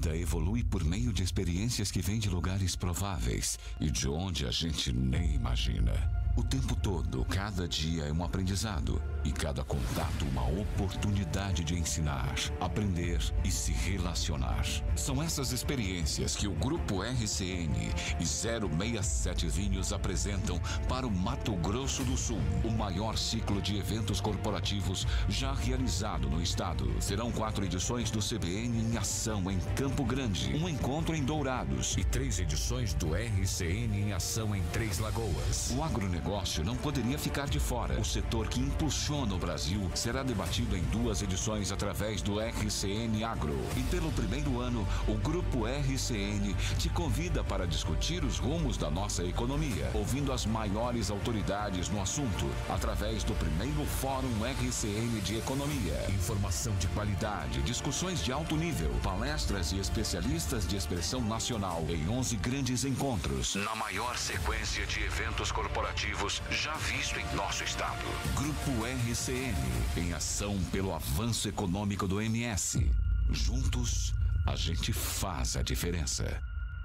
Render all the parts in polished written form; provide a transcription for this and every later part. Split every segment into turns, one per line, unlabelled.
vida evolui por meio de experiências que vêm de lugares prováveis e de onde a gente nem imagina. O tempo todo, cada dia é um aprendizado e cada contato uma oportunidade de ensinar, aprender e se relacionar. São essas experiências que o Grupo RCN e 067 Vinhos apresentam para o Mato Grosso do Sul. O maior ciclo de eventos corporativos já realizado no estado. Serão 4 edições do CBN em ação em Campo Grande, um encontro em Dourados e 3 edições do RCN em ação em Três Lagoas. O agronegócio não poderia ficar de fora. O setor que impulsiona o Brasil será debatido em 2 edições através do RCN Agro. E pelo primeiro ano, o Grupo RCN te convida para discutir os rumos da nossa economia, ouvindo as maiores autoridades no assunto, através do primeiro Fórum RCN de Economia. Informação de qualidade, discussões de alto nível, palestras e especialistas de expressão nacional em 11 grandes encontros, na maior sequência de eventos corporativos já visto em nosso estado. Grupo RCN, em ação pelo avanço econômico do MS. Juntos, a gente faz a diferença.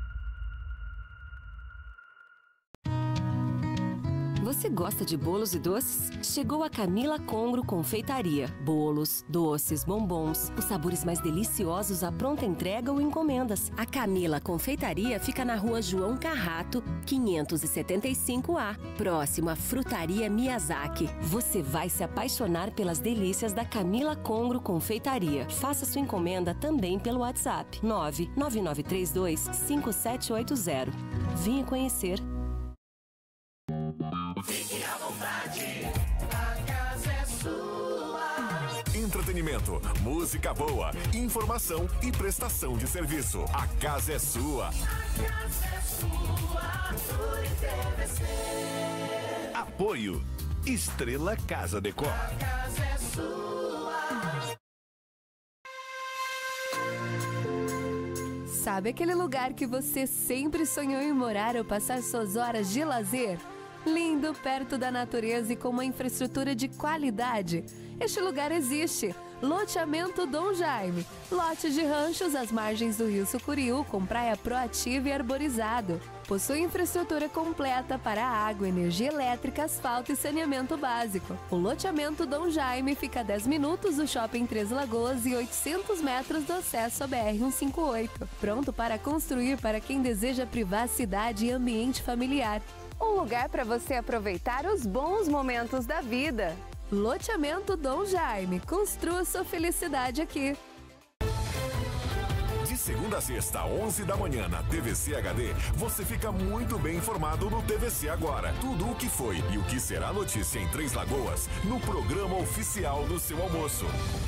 Você gosta de bolos e doces? Chegou a Camila Congro Confeitaria. Bolos, doces, bombons, os sabores mais deliciosos à pronta entrega ou encomendas. A Camila Confeitaria fica na rua João Carrato, 575A, próximo à Frutaria Miyazaki. Você vai se apaixonar pelas delícias da Camila Congro Confeitaria. Faça sua encomenda também pelo WhatsApp 999325780. Venha conhecer.
Fique à vontade, a casa é sua.
Entretenimento, música boa, informação e prestação de serviço. A casa é sua.
A casa é sua, tudo em TVC.
Apoio Estrela Casa Decor.
A casa é sua.
Sabe aquele lugar que você sempre sonhou em morar ou passar suas horas de lazer? Lindo, perto da natureza e com uma infraestrutura de qualidade. Este lugar existe. Loteamento Dom Jaime. Lote de ranchos às margens do Rio Sucuriú, com praia proativa e arborizado. Possui infraestrutura completa para água, energia elétrica, asfalto e saneamento básico. O loteamento Dom Jaime fica a 10 minutos do Shopping Três Lagoas e 800 metros do acesso à BR-158. Pronto para construir para quem deseja privacidade e ambiente familiar. Um lugar para você aproveitar os bons momentos da vida. Loteamento Dom Jaime. Construa sua felicidade aqui.
De segunda a sexta, 11 da manhã, na TVC HD, você fica muito bem informado no TVC Agora. Tudo o que foi e o que será notícia em Três Lagoas, no programa oficial do seu almoço.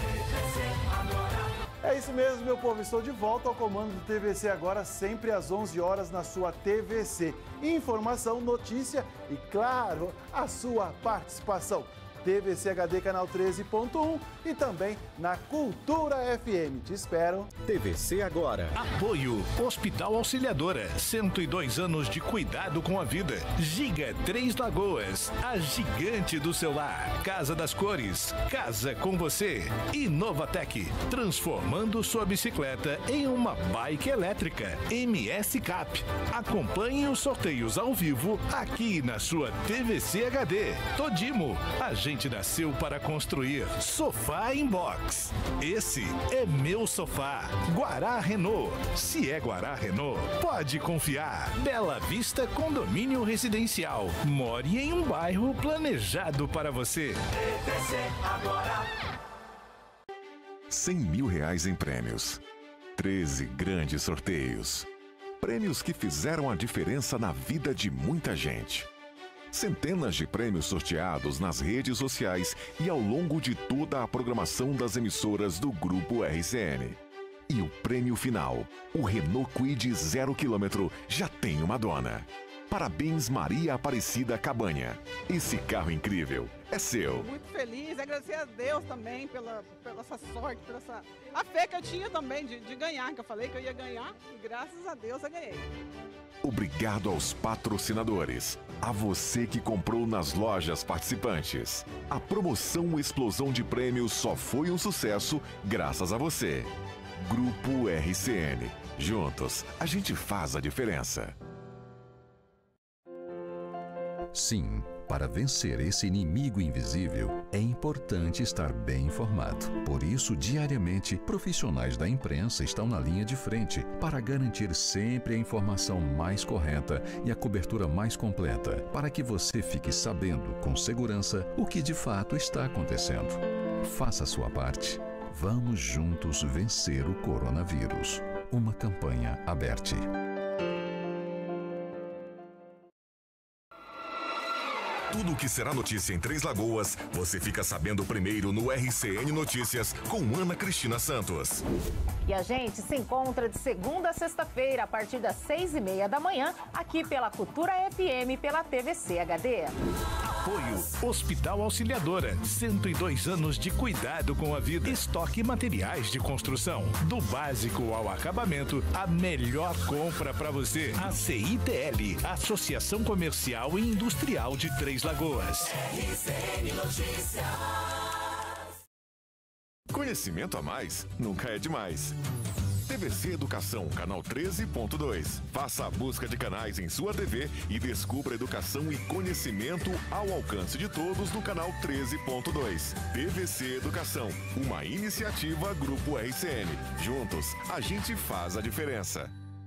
É isso mesmo, meu povo. Estou de volta ao comando do TVC Agora, sempre às 11 horas na sua TVC. Informação, notícia e, claro, a sua participação. TVC HD Canal 13.1 e também na Cultura FM. Te espero.
TVC Agora.
Apoio Hospital Auxiliadora. 102 anos de cuidado com a vida. Giga Três Lagoas. A gigante do celular. Casa das Cores. Casa com você. Inovatec. Transformando sua bicicleta em uma bike elétrica. MS Cap. Acompanhe os sorteios ao vivo aqui na sua TVC HD. Todimo. A gente nasceu para construir. Sofá Inbox. Esse é meu sofá. Guará Renault. Se é Guará Renault, pode confiar. Bela Vista Condomínio Residencial. More em um bairro planejado para você.
TVC Agora.
R$100 mil em prêmios. 13 grandes sorteios. Prêmios que fizeram a diferença na vida de muita gente. Centenas de prêmios sorteados nas redes sociais e ao longo de toda a programação das emissoras do Grupo RCN. E o prêmio final, o Renault Kwid 0 km, já tem uma dona. Parabéns, Maria Aparecida Cabanha. Esse carro incrível é seu.
Muito feliz, agradecer a Deus também pela essa sorte, a fé que eu tinha também de ganhar, que eu falei que eu ia ganhar e graças a Deus eu ganhei.
Obrigado aos patrocinadores, a você que comprou nas lojas participantes. A promoção Explosão de Prêmios só foi um sucesso graças a você. Grupo RCN, Juntos, a gente faz a diferença.
Sim, para vencer esse inimigo invisível, é importante estar bem informado. Por isso, diariamente, profissionais da imprensa estão na linha de frente para garantir sempre a informação mais correta e a cobertura mais completa, para que você fique sabendo com segurança o que de fato está acontecendo. Faça a sua parte. Vamos juntos vencer o coronavírus. Uma campanha aberta.
Tudo o que será notícia em Três Lagoas, você fica sabendo primeiro no RCN Notícias com Ana Cristina Santos.
E a gente se encontra de segunda a sexta-feira, a partir das 6h30 da manhã, aqui pela Cultura FM, pela TVC HD.
Apoio Hospital Auxiliadora, 102 anos de cuidado com a vida. Estoque e materiais de construção. Do básico ao acabamento, a melhor compra para você. A CITL, Associação Comercial e Industrial de Três Lagoas.
RCN Notícias.
Conhecimento a mais nunca é demais. TVC Educação, canal 13.2. Faça a busca de canais em sua TV e descubra educação e conhecimento ao alcance de todos no canal 13.2. TVC Educação, uma iniciativa Grupo RCN. Juntos, a gente faz a diferença.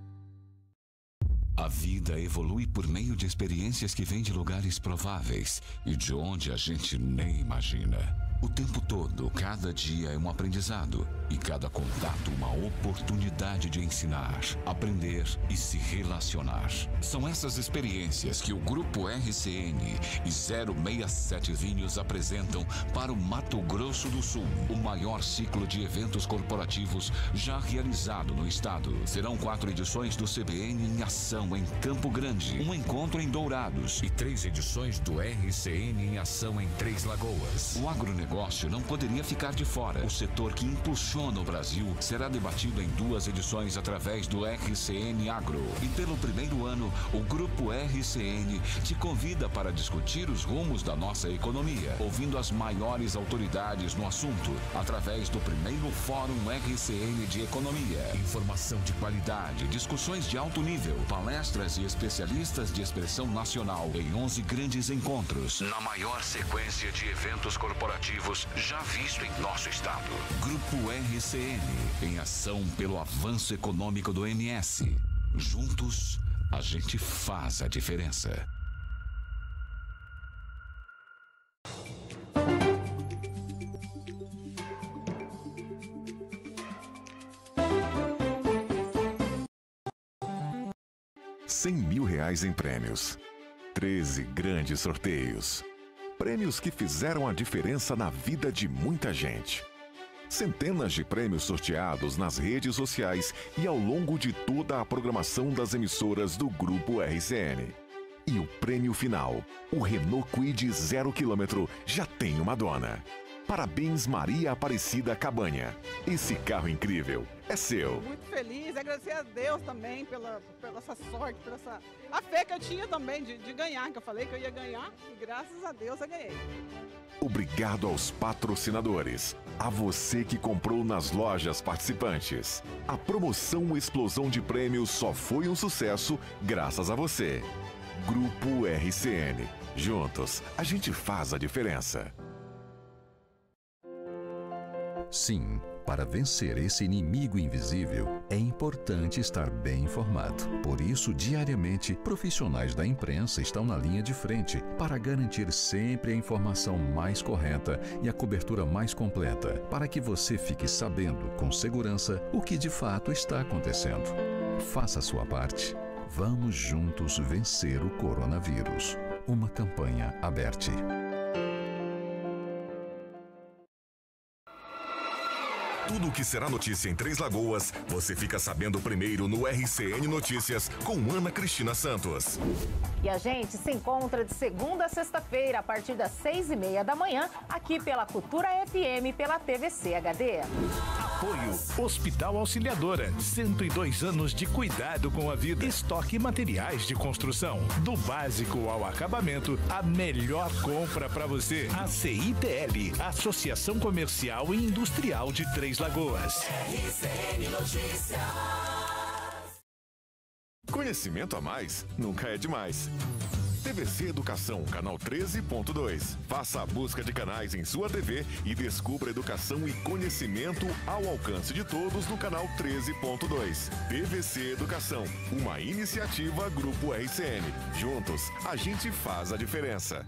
A vida evolui por meio de experiências que vêm de lugares prováveis e de onde a gente nem imagina. O tempo todo, cada dia é um aprendizado e cada contato uma oportunidade de ensinar, aprender e se relacionar. São essas experiências que o Grupo RCN e 067 Vinhos apresentam para o Mato Grosso do Sul, o maior ciclo de eventos corporativos já realizado no estado. Serão 4 edições do CBN em ação em Campo Grande, um encontro em Dourados e 3 edições do RCN em ação em Três Lagoas. O agronegócio não poderia ficar de fora. O setor que impulsiona o Brasil será debatido em 2 edições através do RCN Agro. E pelo primeiro ano, o Grupo RCN te convida para discutir os rumos da nossa economia, ouvindo as maiores autoridades no assunto, através do primeiro Fórum RCN de Economia. Informação de qualidade, discussões de alto nível, palestras e especialistas de expressão nacional em 11 grandes encontros, na maior sequência de eventos corporativos já visto em nosso estado. Grupo RCN, em ação pelo avanço econômico do MS. Juntos, a gente faz a diferença.
R$100 mil em prêmios. 13 grandes sorteios. Prêmios que fizeram a diferença na vida de muita gente. Centenas de prêmios sorteados nas redes sociais e ao longo de toda a programação das emissoras do Grupo RCN. E o prêmio final, o Renault Kwid 0 km, já tem uma dona. Parabéns, Maria Aparecida Cabanha. Esse carro incrível é seu.
Muito feliz, agradecer a Deus também pela essa sorte, pela essa a fé que eu tinha também de ganhar, que eu falei que eu ia ganhar e graças a Deus eu ganhei.
Obrigado aos patrocinadores, a você que comprou nas lojas participantes. A promoção Explosão de Prêmios só foi um sucesso graças a você. Grupo RCN. Juntos, a gente faz a diferença.
Sim, para vencer esse inimigo invisível, é importante estar bem informado. Por isso, diariamente, profissionais da imprensa estão na linha de frente para garantir sempre a informação mais correta e a cobertura mais completa, para que você fique sabendo com segurança o que de fato está acontecendo. Faça a sua parte. Vamos juntos vencer o coronavírus. Uma campanha aberta.
Tudo o que será notícia em Três Lagoas, você fica sabendo primeiro no RCN Notícias com Ana Cristina Santos.
E a gente se encontra de segunda a sexta-feira, a partir das 6h30 da manhã, aqui pela Cultura FM, pela TVC HD.
Apoio Hospital Auxiliadora, 102 anos de cuidado com a vida. Estoque e materiais de construção. Do básico ao acabamento, a melhor compra para você. A CITL, Associação Comercial e Industrial de Três Lagoas.
RCN Notícias.
Conhecimento a mais nunca é demais. TVC Educação, canal 13.2. Faça a busca de canais em sua TV e descubra educação e conhecimento ao alcance de todos no canal 13.2. TVC Educação, uma iniciativa Grupo RCN. Juntos, a gente faz a diferença.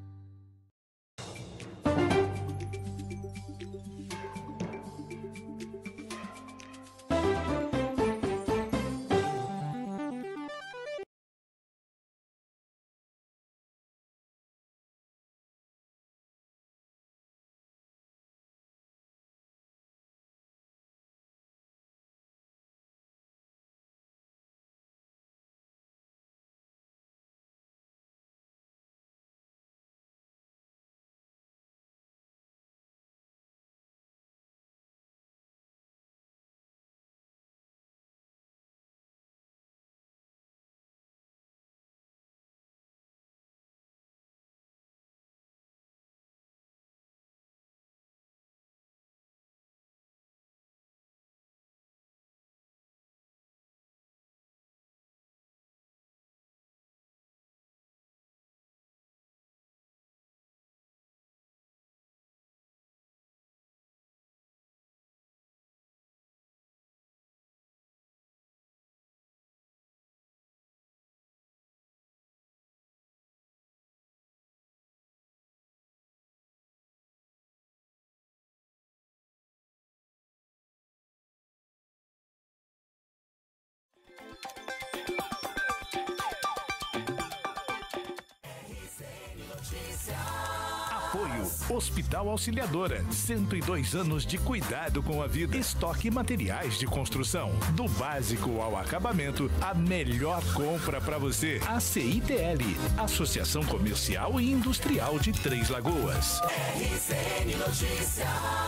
Apoio Hospital Auxiliadora, 102 anos de cuidado com a vida. Estoque e materiais de construção, do básico ao acabamento, a melhor compra para você. ACITL, Associação Comercial e Industrial de Três Lagoas.
RCN Notícias.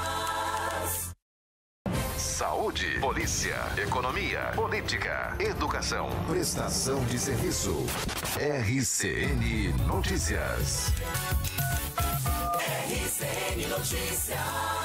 Saúde, polícia, economia, política, educação, prestação de serviço. RCN Notícias.
RCN Notícias.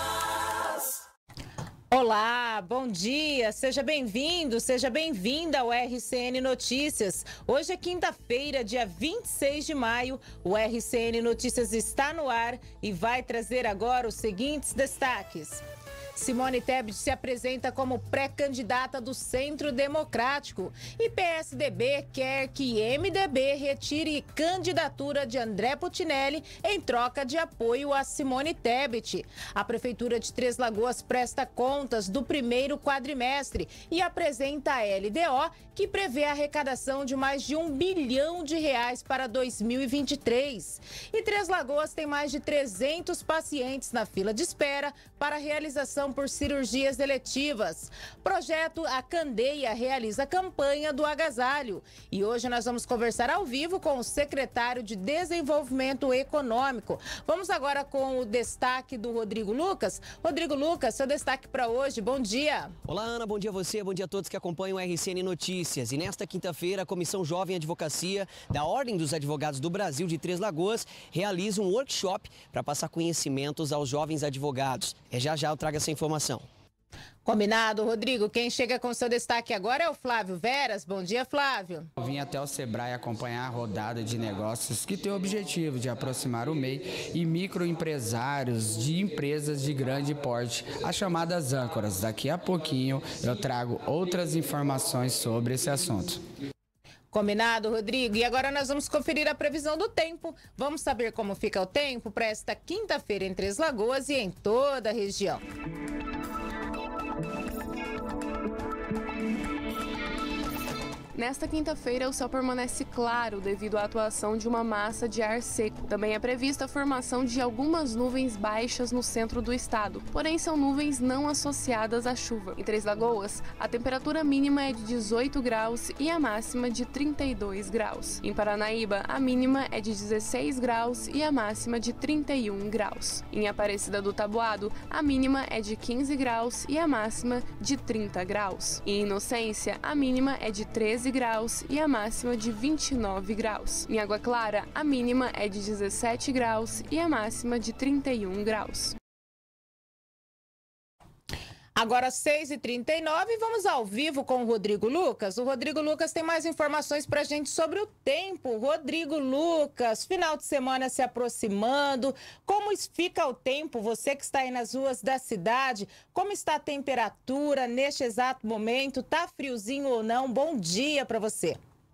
Olá, bom dia, seja bem-vindo, seja bem-vinda ao RCN Notícias. Hoje é quinta-feira, dia 26 de maio, o RCN Notícias está no ar e vai trazer agora os seguintes destaques. Simone Tebet se apresenta como pré-candidata do Centro Democrático e PSDB quer que MDB retire candidatura de André Putinelli em troca de apoio a Simone Tebet. A Prefeitura de Três Lagoas presta contas do primeiro quadrimestre e apresenta a LDO, que prevê a arrecadação de mais de R$1 bilhão para 2023. E Três Lagoas tem mais de 300 pacientes na fila de espera para a realização por cirurgias eletivas. Projeto A Candeia realiza a campanha do agasalho. E hoje nós vamos conversar ao vivo com o secretário de Desenvolvimento Econômico. Vamos agora com o destaque do Rodrigo Lucas. Rodrigo Lucas, seu destaque para hoje, bom dia.
Olá, Ana, bom dia a você, bom dia a todos que acompanham o RCN Notícias. E nesta quinta-feira, a Comissão Jovem Advocacia da Ordem dos Advogados do Brasil de Três Lagoas realiza um workshop para passar conhecimentos aos jovens advogados. Já eu trago essa informação.
Combinado, Rodrigo. Quem chega com seu destaque agora é o Flávio Veras. Bom dia, Flávio.
Eu vim até o Sebrae acompanhar a rodada de negócios que tem o objetivo de aproximar o MEI e microempresários de empresas de grande porte, as chamadas âncoras. Daqui a pouquinho eu trago outras informações sobre esse assunto.
Combinado, Rodrigo. E agora nós vamos conferir a previsão do tempo. Vamos saber como fica o tempo para esta quinta-feira em Três Lagoas e em toda a região.
Nesta quinta-feira, o céu permanece claro devido à atuação de uma massa de ar seco. Também é prevista a formação de algumas nuvens baixas no centro do estado, porém são nuvens não associadas à chuva. Em Três Lagoas, a temperatura mínima é de 18 graus e a máxima de 32 graus. Em Paranaíba, a mínima é de 16 graus e a máxima de 31 graus. Em Aparecida do Taboado, a mínima é de 15 graus e a máxima de 30 graus. Em Inocência, a mínima é de 13 graus e a máxima de 29 graus. Em Água Clara, a mínima é de 17 graus e a máxima de 31 graus.
Agora 6h39, vamos ao vivo com o Rodrigo Lucas. O Rodrigo Lucas tem mais informações para a gente sobre o tempo. Rodrigo Lucas, final de semana se aproximando. Como fica o tempo? Você que está aí nas ruas da cidade, como está a temperatura neste exato momento? Tá friozinho ou não? Bom dia para você.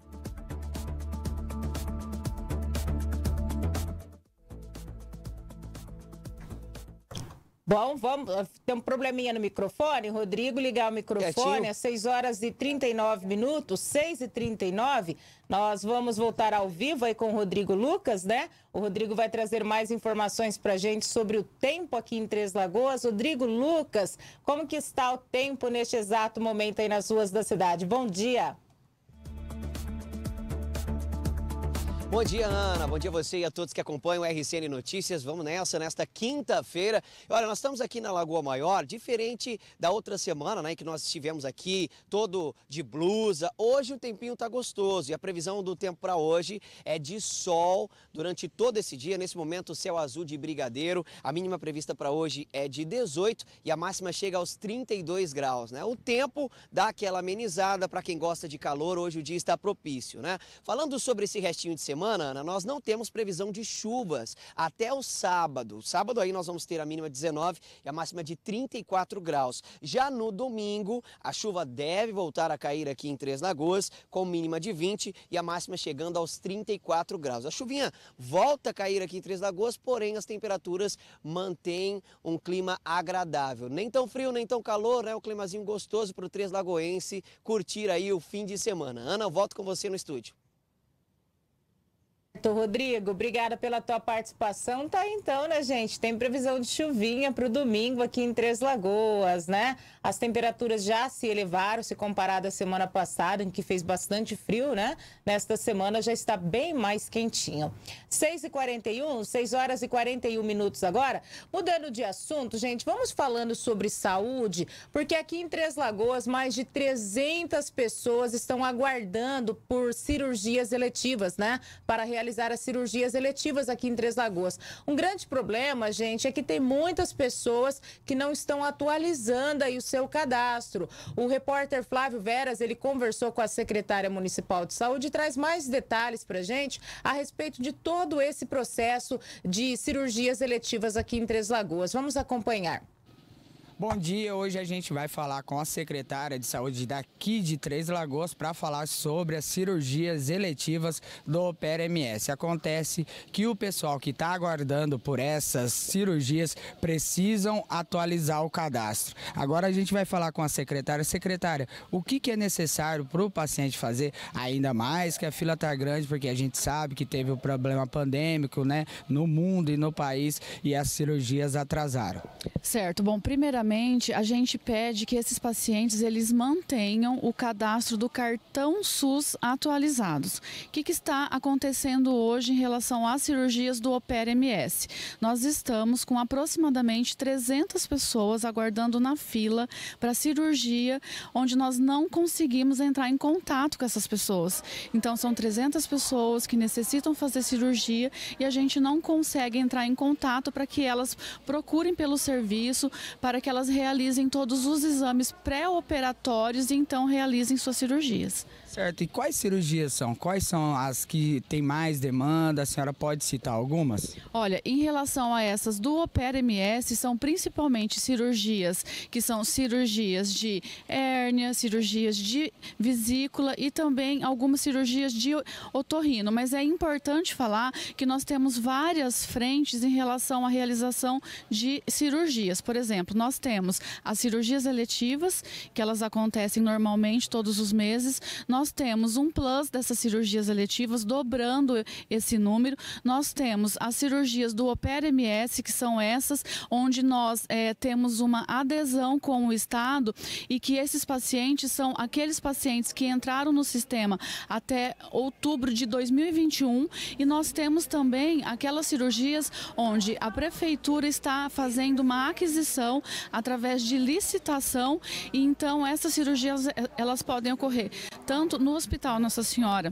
Bom, tem um probleminha no microfone, Rodrigo, ligar o microfone às 6h39, 6h39, nós vamos voltar ao vivo aí com o Rodrigo Lucas, né? O Rodrigo vai trazer mais informações pra gente sobre o tempo aqui em Três Lagoas. Rodrigo Lucas, como que está o tempo neste exato momento aí nas ruas da cidade? Bom dia!
Bom dia, Ana. Bom dia a você e a todos que acompanham o RCN Notícias. Vamos nesta quinta-feira. Olha, nós estamos aqui na Lagoa Maior, diferente da outra semana, né, que nós estivemos aqui todo de blusa. Hoje o tempinho tá gostoso e a previsão do tempo para hoje é de sol durante todo esse dia. Nesse momento, céu azul de brigadeiro. A mínima prevista para hoje é de 18 e a máxima chega aos 32 graus, né? O tempo dá aquela amenizada para quem gosta de calor. Hoje o dia está propício, né? Falando sobre esse restinho de semana, Ana, nós não temos previsão de chuvas até o sábado. Sábado aí nós vamos ter a mínima de 19 e a máxima de 34 graus. Já no domingo, a chuva deve voltar a cair aqui em Três Lagoas, com mínima de 20 e a máxima chegando aos 34 graus. A chuvinha volta a cair aqui em Três Lagoas, porém as temperaturas mantêm um clima agradável. Nem tão frio, nem tão calor, né? Um climazinho gostoso para o Três Lagoense curtir aí o fim de semana. Ana, eu volto com você no estúdio.
Rodrigo, obrigada pela tua participação. Tá então, né, gente? Tem previsão de chuvinha para o domingo aqui em Três Lagoas, né? As temperaturas já se elevaram, se comparado à semana passada, em que fez bastante frio, né? Nesta semana já está bem mais quentinho. 6h41, 6h41 agora. Mudando de assunto, gente, vamos falando sobre saúde, porque aqui em Três Lagoas, mais de 300 pessoas estão aguardando por cirurgias eletivas, né? Para realizar as cirurgias eletivas aqui em Três Lagoas. Um grande problema, gente, é que tem muitas pessoas que não estão atualizando aí o seu cadastro. O repórter Flávio Veras, ele conversou com a secretária municipal de saúde e traz mais detalhes pra gente a respeito de todo esse processo de cirurgias eletivas aqui em Três Lagoas. Vamos acompanhar.
Bom dia, hoje a gente vai falar com a secretária de saúde daqui de Três Lagoas para falar sobre as cirurgias eletivas do Opera MS. Acontece que o pessoal que está aguardando por essas cirurgias precisam atualizar o cadastro. Agora a gente vai falar com a secretária. Secretária, o que é necessário para o paciente fazer? Ainda mais que a fila está grande, porque a gente sabe que teve o problema pandêmico, né, no mundo e no país e as cirurgias atrasaram.
Certo, bom, primeiramente a gente pede que esses pacientes eles mantenham o cadastro do cartão SUS atualizados. O que está acontecendo hoje em relação às cirurgias do Opera MS? Nós estamos com aproximadamente 300 pessoas aguardando na fila para cirurgia, onde nós não conseguimos entrar em contato com essas pessoas. Então são 300 pessoas que necessitam fazer cirurgia e a gente não consegue entrar em contato para que elas procurem pelo serviço, para que elas realizem todos os exames pré-operatórios e então realizem suas cirurgias.
Certo, e quais cirurgias são? Quais são as que têm mais demanda? A senhora pode citar algumas?
Olha, em relação a essas do Opera MS, são principalmente cirurgias que são cirurgias de hérnia, cirurgias de vesícula e também algumas cirurgias de otorrino. Mas é importante falar que nós temos várias frentes em relação à realização de cirurgias. Por exemplo, nós temos as cirurgias eletivas, que elas acontecem normalmente todos os meses. Nós temos um plus dessas cirurgias eletivas, dobrando esse número. Nós temos as cirurgias do Opera MS, que são essas, onde nós temos uma adesão com o Estado e que esses pacientes são aqueles pacientes que entraram no sistema até outubro de 2021 e nós temos também aquelas cirurgias onde a Prefeitura está fazendo uma aquisição através de licitação e então essas cirurgias elas podem ocorrer tanto no Hospital Nossa Senhora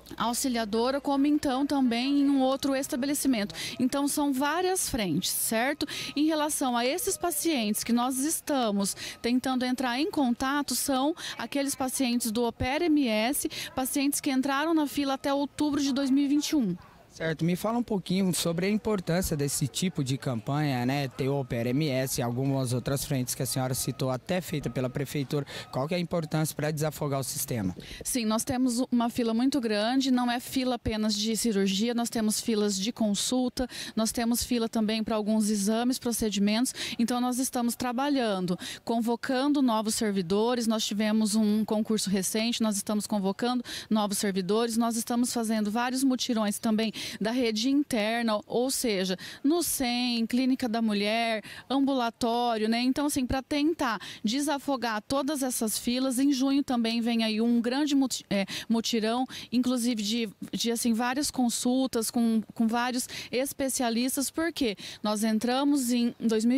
auxiliadora, como então também em um outro estabelecimento. Então são várias frentes, certo? Em relação a esses pacientes que nós estamos tentando entrar em contato, são aqueles pacientes do Opera MS, pacientes que entraram na fila até outubro de 2021.
Certo, me fala um pouquinho sobre a importância desse tipo de campanha, né? Ter o Opera MS e algumas outras frentes que a senhora citou, até feita pela prefeitura. Qual que é a importância para desafogar o sistema?
Sim, nós temos uma fila muito grande, não é fila apenas de cirurgia, nós temos filas de consulta, nós temos fila também para alguns exames, procedimentos. Então nós estamos trabalhando, convocando novos servidores, nós tivemos um concurso recente, nós estamos convocando novos servidores, nós estamos fazendo vários mutirões também da rede interna, ou seja, no SEM, Clínica da Mulher, ambulatório, né? Então, assim, para tentar desafogar todas essas filas, em junho também vem aí um grande mutirão, inclusive de assim, várias consultas com vários especialistas, porque nós entramos em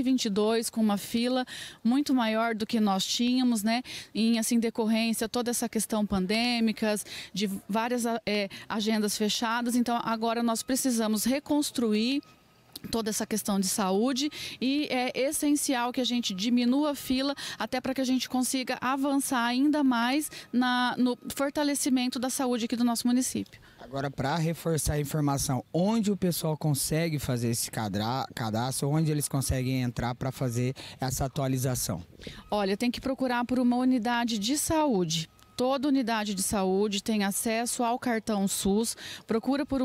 2022 com uma fila muito maior do que nós tínhamos, né? Em, assim, decorrência toda essa questão pandêmicas, de várias agendas fechadas, então agora nós precisamos reconstruir toda essa questão de saúde e é essencial que a gente diminua a fila até para que a gente consiga avançar ainda mais no fortalecimento da saúde aqui do nosso município.
Agora, para reforçar a informação, onde o pessoal consegue fazer esse cadastro, onde eles conseguem entrar para fazer essa atualização?
Olha, tem que procurar por uma unidade de saúde. Toda unidade de saúde tem acesso ao cartão SUS, procura por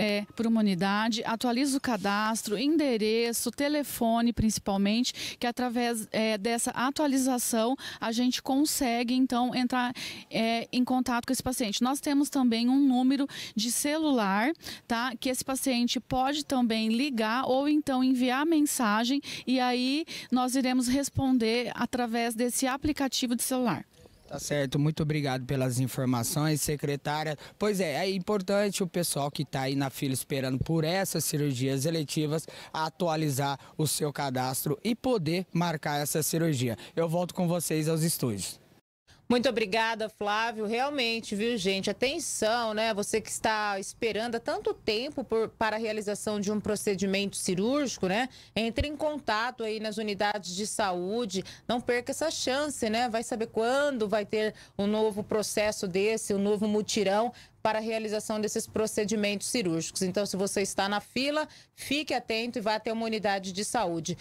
uma unidade, atualiza o cadastro, endereço, telefone principalmente, que através dessa atualização a gente consegue então entrar em contato com esse paciente. Nós temos também um número de celular, tá? Que esse paciente pode também ligar ou então enviar mensagem e aí nós iremos responder através desse aplicativo de celular.
Tá certo, muito obrigado pelas informações, secretária. Pois é importante o pessoal que está aí na fila esperando por essas cirurgias eletivas atualizar o seu cadastro e poder marcar essa cirurgia. Eu volto com vocês aos estúdios.
Muito obrigada, Flávio. Realmente, viu, gente? Atenção, né? Você que está esperando há tanto tempo para a realização de um procedimento cirúrgico, né? Entre em contato aí nas unidades de saúde. Não perca essa chance, né? Vai saber quando vai ter um novo processo desse, um novo mutirão para a realização desses procedimentos cirúrgicos. Então, se você está na fila, fique atento e vá até uma unidade de saúde.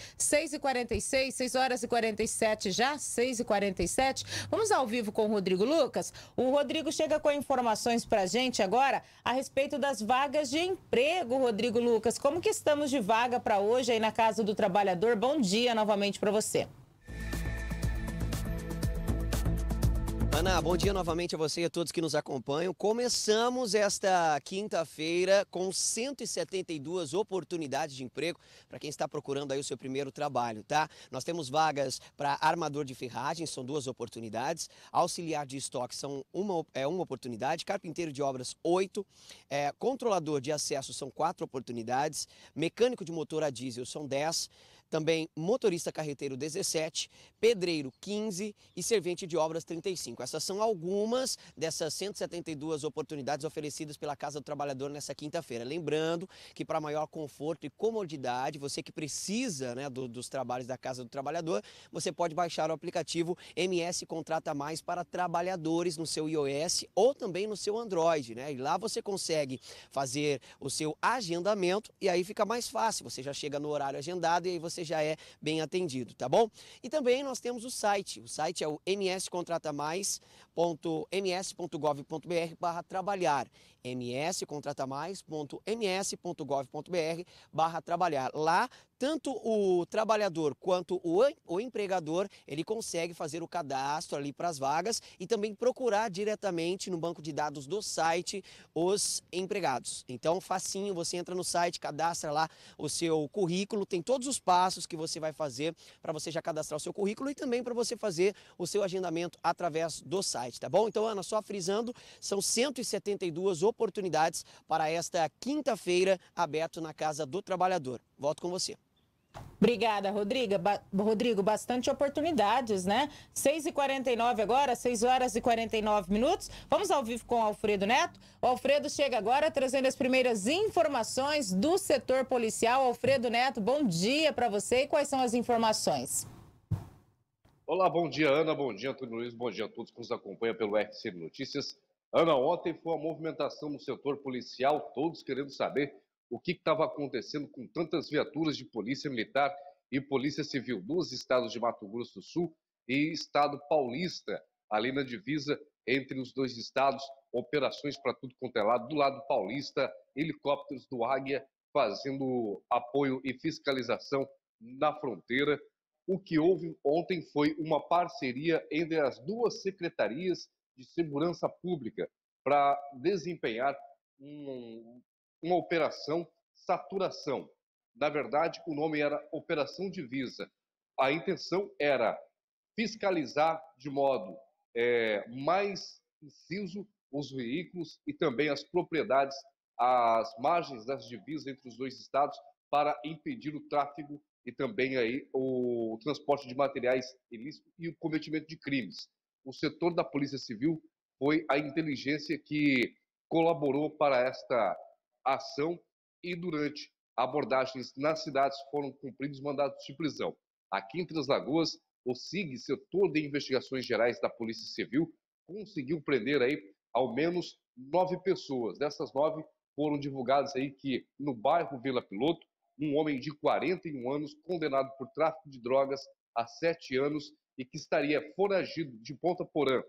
6h46, 6h47 já, 6h47. Vamos ao vivo com o Rodrigo Lucas. O Rodrigo chega com informações para a gente agora a respeito das vagas de emprego, Rodrigo Lucas. Como que estamos de vaga para hoje aí na Casa do Trabalhador? Bom dia novamente para você.
Ana, bom dia novamente a você e a todos que nos acompanham. Começamos esta quinta-feira com 172 oportunidades de emprego para quem está procurando aí o seu primeiro trabalho, tá? Nós temos vagas para armador de ferragem, são 2 oportunidades, auxiliar de estoque são uma oportunidade, carpinteiro de obras 8, controlador de acesso são 4 oportunidades, mecânico de motor a diesel são 10, também motorista carreteiro 17, pedreiro 15 e servente de obras 35. Essas são algumas dessas 172 oportunidades oferecidas pela Casa do Trabalhador nessa quinta-feira. Lembrando que para maior conforto e comodidade, você que precisa, né, dos trabalhos da Casa do Trabalhador, você pode baixar o aplicativo MS Contrata Mais para trabalhadores no seu iOS ou também no seu Android, né? E lá você consegue fazer o seu agendamento e aí fica mais fácil. Você já chega no horário agendado e aí você já é bem atendido, tá bom? E também nós temos o site é o mscontratamais.ms.gov.br/trabalhar, mscontratamais.ms.gov.br/trabalhar. Lá, tanto o trabalhador quanto o empregador, ele consegue fazer o cadastro ali para as vagas e também procurar diretamente no banco de dados do site os empregados. Então, facinho, você entra no site, cadastra lá o seu currículo, tem todos os passos que você vai fazer para você já cadastrar o seu currículo e também para você fazer o seu agendamento através do site, tá bom? Então, Ana, só frisando, são 172 oportunidades para esta quinta-feira aberto na Casa do Trabalhador. Volto com você.
Obrigada, Rodrigo. Bastante oportunidades, né? 6h49 agora, 6 horas e 49 minutos. Vamos ao vivo com o Alfredo Neto. O Alfredo chega agora trazendo as primeiras informações do setor policial. Alfredo Neto, bom dia para você e quais são as informações?
Olá, bom dia, Ana, bom dia, Antônio Luiz, bom dia a todos que nos acompanham pelo RCN Notícias. Ana, ontem foi uma movimentação no setor policial, todos querendo saber o que estava acontecendo com tantas viaturas de polícia militar e polícia civil dos estados de Mato Grosso do Sul e estado paulista, ali na divisa entre os dois estados, operações para tudo quanto é lado. Do lado paulista, helicópteros do Águia fazendo apoio e fiscalização na fronteira. O que houve ontem foi uma parceria entre as duas secretarias de segurança pública para desempenhar uma operação saturação. Na verdade, o nome era Operação Divisa. A intenção era fiscalizar de modo mais inciso os veículos e também as propriedades, as margens das divisas entre os dois estados para impedir o tráfego e também aí o transporte de materiais ilícitos e o cometimento de crimes. O setor da Polícia Civil foi a inteligência que colaborou para esta ação e durante abordagens nas cidades foram cumpridos mandados de prisão. Aqui em Três Lagoas, o SIG, Setor de Investigações Gerais da Polícia Civil, conseguiu prender aí ao menos 9 pessoas. Dessas 9 foram divulgadas aí que no bairro Vila Piloto, um homem de 41 anos, condenado por tráfico de drogas há 7 anos e que estaria foragido de Ponta Porã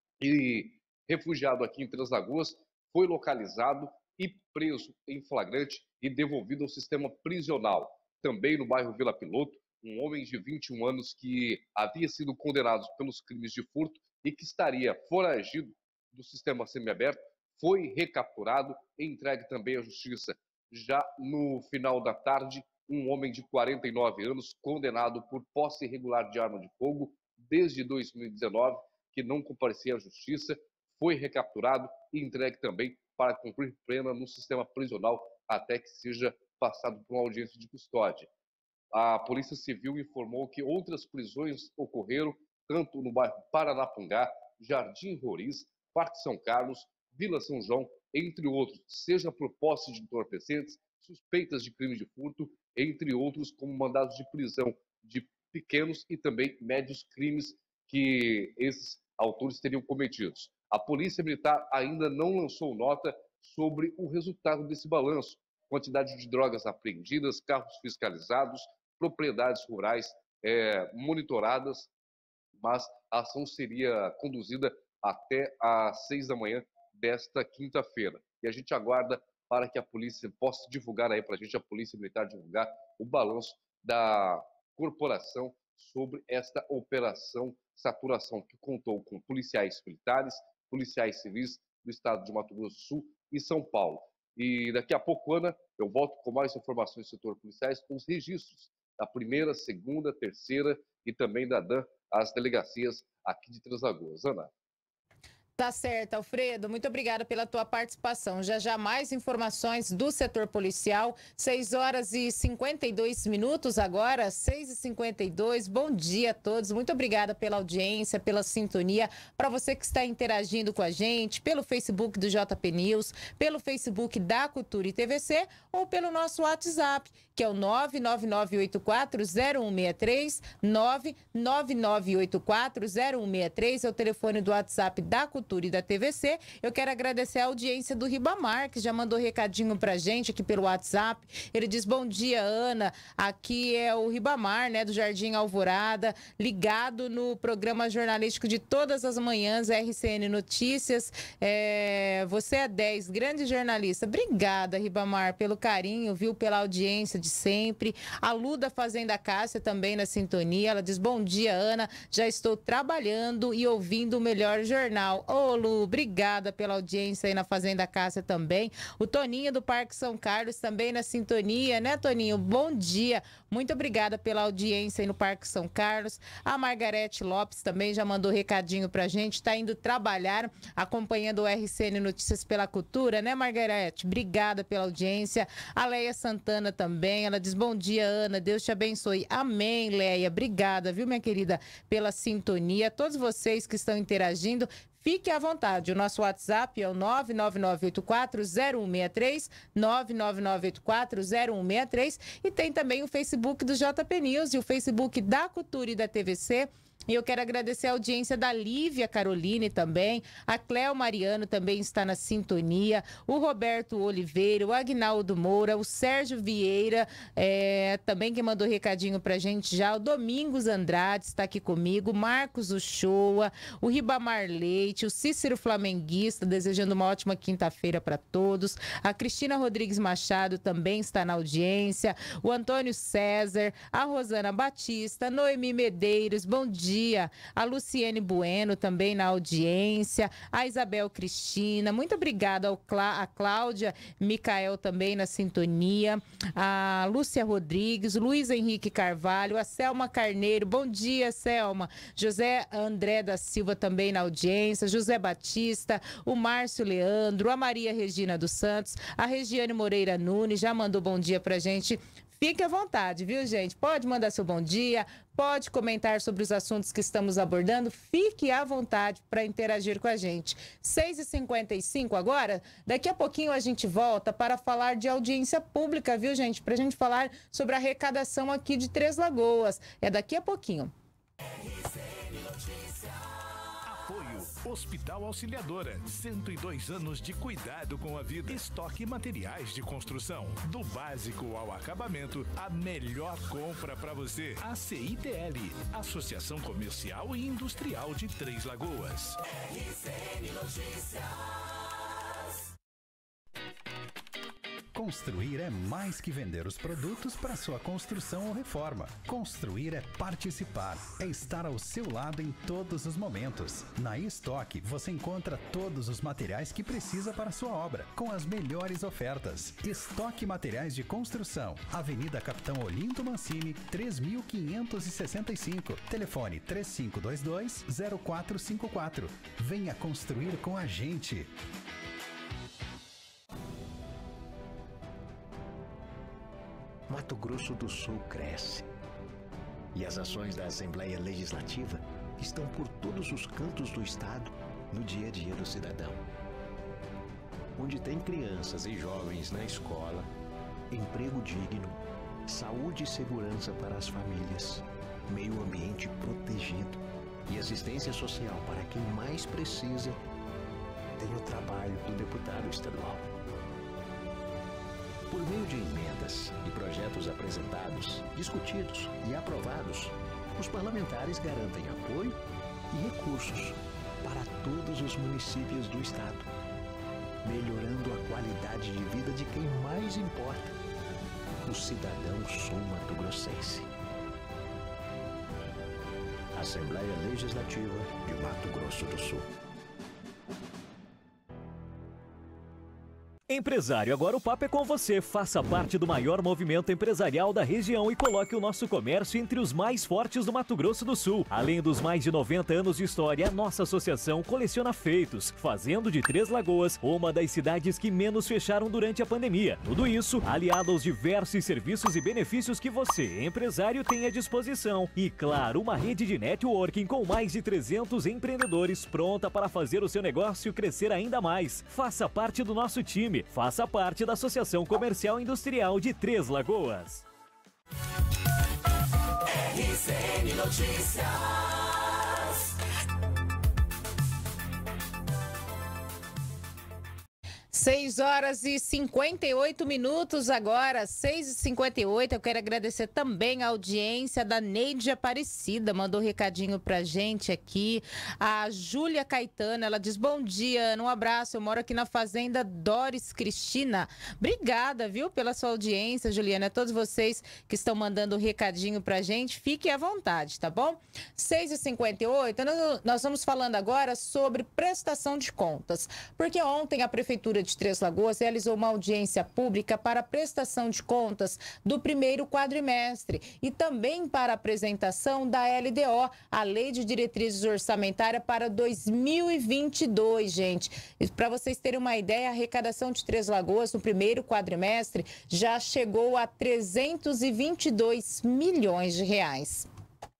e refugiado aqui em Três Lagoas, foi localizado e preso em flagrante e devolvido ao sistema prisional. Também no bairro Vila Piloto, um homem de 21 anos que havia sido condenado pelos crimes de furto e que estaria foragido do sistema semiaberto, foi recapturado e entregue também à justiça. Já no final da tarde, um homem de 49 anos, condenado por posse irregular de arma de fogo desde 2019, que não comparecia à justiça, foi recapturado e entregue também para cumprir pena no sistema prisional até que seja passado por uma audiência de custódia. A Polícia Civil informou que outras prisões ocorreram tanto no bairro Paranapungá, Jardim Roriz, Parque São Carlos, Vila São João, entre outros, seja por posse de entorpecentes, suspeitas de crime de furto, entre outros, como mandados de prisão de pequenos e também médios crimes que esses autores teriam cometidos. A Polícia Militar ainda não lançou nota sobre o resultado desse balanço. Quantidade de drogas apreendidas, carros fiscalizados, propriedades rurais monitoradas, mas a ação seria conduzida até às 6 da manhã desta quinta-feira. E a gente aguarda para que a polícia possa divulgar aí para a gente, a Polícia Militar divulgar o balanço da corporação sobre esta operação saturação, que contou com policiais militares, policiais civis do estado de Mato Grosso do Sul e São Paulo. E daqui a pouco, Ana, eu volto com mais informações do setor policiais, com os registros da primeira, segunda, terceira e também da DAN, as delegacias aqui de Três Lagoas. Ana.
Tá certo, Alfredo. Muito obrigada pela tua participação. Já mais informações do setor policial. 6 horas e 52 minutos agora, 6h52. Bom dia a todos. Muito obrigada pela audiência, pela sintonia. Para você que está interagindo com a gente, pelo Facebook do JP News, pelo Facebook da Cultura e TVC ou pelo nosso WhatsApp, que é o 999840163, 999840163, é o telefone do WhatsApp da Cultura e da TVC. Eu quero agradecer a audiência do Ribamar, que já mandou recadinho pra gente aqui pelo WhatsApp. Ele diz: bom dia, Ana. Aqui é o Ribamar, né, do Jardim Alvorada, ligado no programa jornalístico de todas as manhãs, RCN Notícias. Você é 10, grande jornalista. Obrigada, Ribamar, pelo carinho, viu, pela audiência de sempre. A Lu da Fazenda Cássia também na sintonia. Ela diz: bom dia, Ana. Já estou trabalhando e ouvindo o melhor jornal. Ô, Lu, obrigada pela audiência aí na Fazenda Cássia também. O Toninho do Parque São Carlos também na sintonia, né, Toninho? Bom dia. Muito obrigada pela audiência aí no Parque São Carlos. A Margarete Lopes também já mandou recadinho pra gente. Tá indo trabalhar, acompanhando o RCN Notícias pela Cultura, né, Margarete? Obrigada pela audiência. A Leia Santana também. Ela diz, bom dia, Ana. Deus te abençoe. Amém, Leia. Obrigada, viu, minha querida, pela sintonia. Todos vocês que estão interagindo, fique à vontade. O nosso WhatsApp é o 999840163, 999840163, e tem também o Facebook do JP News e o Facebook da Cultura e da TVC. E eu quero agradecer a audiência da Lívia Caroline também, a Cléo Mariano também está na sintonia, o Roberto Oliveira, o Agnaldo Moura, o Sérgio Vieira, também que mandou recadinho pra gente já, o Domingos Andrade está aqui comigo, Marcos Uchoa, o Ribamar Leite, o Cícero Flamenguista, desejando uma ótima quinta-feira para todos, a Cristina Rodrigues Machado também está na audiência, o Antônio César, a Rosana Batista, Noemi Medeiros, bom dia. A Luciene Bueno também na audiência, a Isabel Cristina, muito obrigada a Cláudia Micael também na sintonia, a Lúcia Rodrigues, Luiz Henrique Carvalho, a Selma Carneiro, bom dia, Selma, José André da Silva também na audiência, José Batista, o Márcio Leandro, a Maria Regina dos Santos, a Regiane Moreira Nunes já mandou bom dia pra gente. Fique à vontade, viu, gente? Pode mandar seu bom dia, pode comentar sobre os assuntos que estamos abordando. Fique à vontade para interagir com a gente. 6h55 agora. Daqui a pouquinho a gente volta para falar de audiência pública, viu, gente? Para a gente falar sobre a arrecadação aqui de Três Lagoas. É daqui a pouquinho.
Hospital Auxiliadora, 102 anos de cuidado com a vida. Estoque materiais de construção, do básico ao acabamento, a melhor compra para você. ACITL, Associação Comercial e Industrial de Três Lagoas.
RCN Notícias.
Construir é mais que vender os produtos para sua construção ou reforma. Construir é participar, é estar ao seu lado em todos os momentos. Na Estoque você encontra todos os materiais que precisa para sua obra, com as melhores ofertas. Estoque Materiais de Construção, Avenida Capitão Olinto Mancini, 3565. Telefone 3522-0454. Venha construir com a gente.
Mato Grosso do Sul cresce. E as ações da Assembleia Legislativa estão por todos os cantos do estado no dia a dia do cidadão. Onde tem crianças e jovens na escola, emprego digno, saúde e segurança para as famílias, meio ambiente protegido e assistência social para quem mais precisa, tem o trabalho do deputado estadual. Por meio de emendas e projetos apresentados, discutidos e aprovados, os parlamentares garantem apoio e recursos para todos os municípios do estado, melhorando a qualidade de vida de quem mais importa, o cidadão sul-mato-grossense. Assembleia Legislativa de Mato Grosso do Sul.
Empresário, agora o papo é com você. Faça parte do maior movimento empresarial da região e coloque o nosso comércio entre os mais fortes do Mato Grosso do Sul. Além dos mais de 90 anos de história, a nossa associação coleciona feitos, fazendo de Três Lagoas uma das cidades que menos fecharam durante a pandemia. Tudo isso aliado aos diversos serviços e benefícios que você, empresário, tem à disposição. E claro, uma rede de networking com mais de 300 empreendedores pronta para fazer o seu negócio crescer ainda mais. Faça parte do nosso time. Faça parte da Associação Comercial e Industrial de Três Lagoas.
RCN Notícias.
6 horas e 58 minutos agora, 6h58. Eu quero agradecer também a audiência da Neide Aparecida, mandou um recadinho pra gente aqui. A Júlia Caetano, ela diz: bom dia, Ana, um abraço, eu moro aqui na Fazenda Doris Cristina. Obrigada, viu, pela sua audiência, Juliana. A todos vocês que estão mandando um recadinho pra gente, fiquem à vontade, tá bom? 6h58, nós vamos falando agora sobre prestação de contas, porque ontem a Prefeitura de Três Lagoas realizou uma audiência pública para a prestação de contas do primeiro quadrimestre e também para a apresentação da LDO, a Lei de Diretrizes Orçamentárias para 2022, gente. Para vocês terem uma ideia, a arrecadação de Três Lagoas no primeiro quadrimestre já chegou a 322 milhões de reais.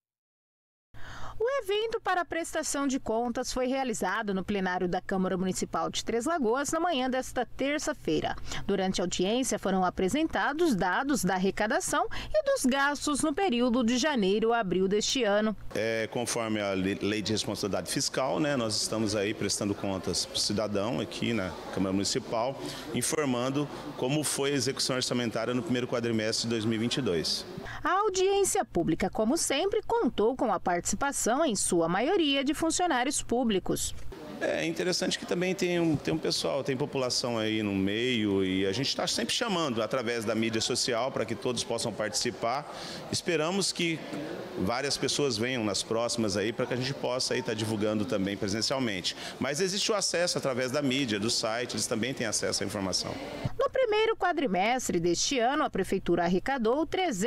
O evento para a prestação de contas foi realizado no plenário da Câmara Municipal de Três Lagoas na manhã desta terça-feira. Durante a audiência foram apresentados dados da arrecadação e dos gastos no período de janeiro a abril deste ano.
Conforme a Lei de Responsabilidade Fiscal, nós estamos aí prestando contas para o cidadão aqui na Câmara Municipal, informando como foi a execução orçamentária no primeiro quadrimestre de 2022.
A audiência pública, como sempre, contou com a participação, em sua maioria, de funcionários públicos.
É interessante que também tem um pessoal, tem população aí no meio e a gente está sempre chamando através da mídia social para que todos possam participar. Esperamos que várias pessoas venham nas próximas aí para que a gente possa aí estar divulgando também presencialmente. Mas existe o acesso através da mídia, do site, eles também têm acesso à informação.
No primeiro quadrimestre deste ano, a Prefeitura arrecadou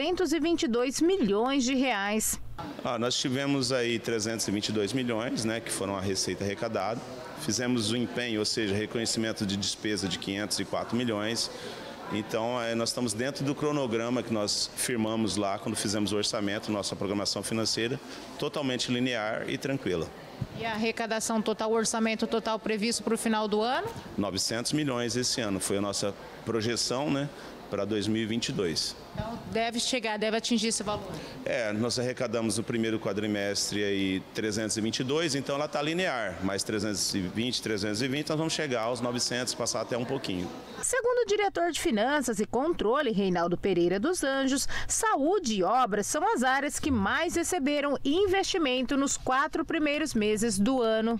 322 milhões de reais.
Nós tivemos aí 322 milhões, que foram a receita arrecadada. Fizemos o empenho, ou seja, reconhecimento de despesa de 504 milhões. Então, nós estamos dentro do cronograma que nós firmamos lá quando fizemos o orçamento, nossa programação financeira, totalmente linear e tranquila.
E a arrecadação total, o orçamento total previsto para o final do ano?
900 milhões esse ano, foi a nossa projeção, para 2022.
Então deve atingir esse valor?
Nós arrecadamos no primeiro quadrimestre aí 322, então ela está linear, mais 320, 320, nós vamos chegar aos 900, passar até um pouquinho.
Segundo o diretor de Finanças e Controle, Reinaldo Pereira dos Anjos, saúde e obras são as áreas que mais receberam investimento nos 4 primeiros meses do ano.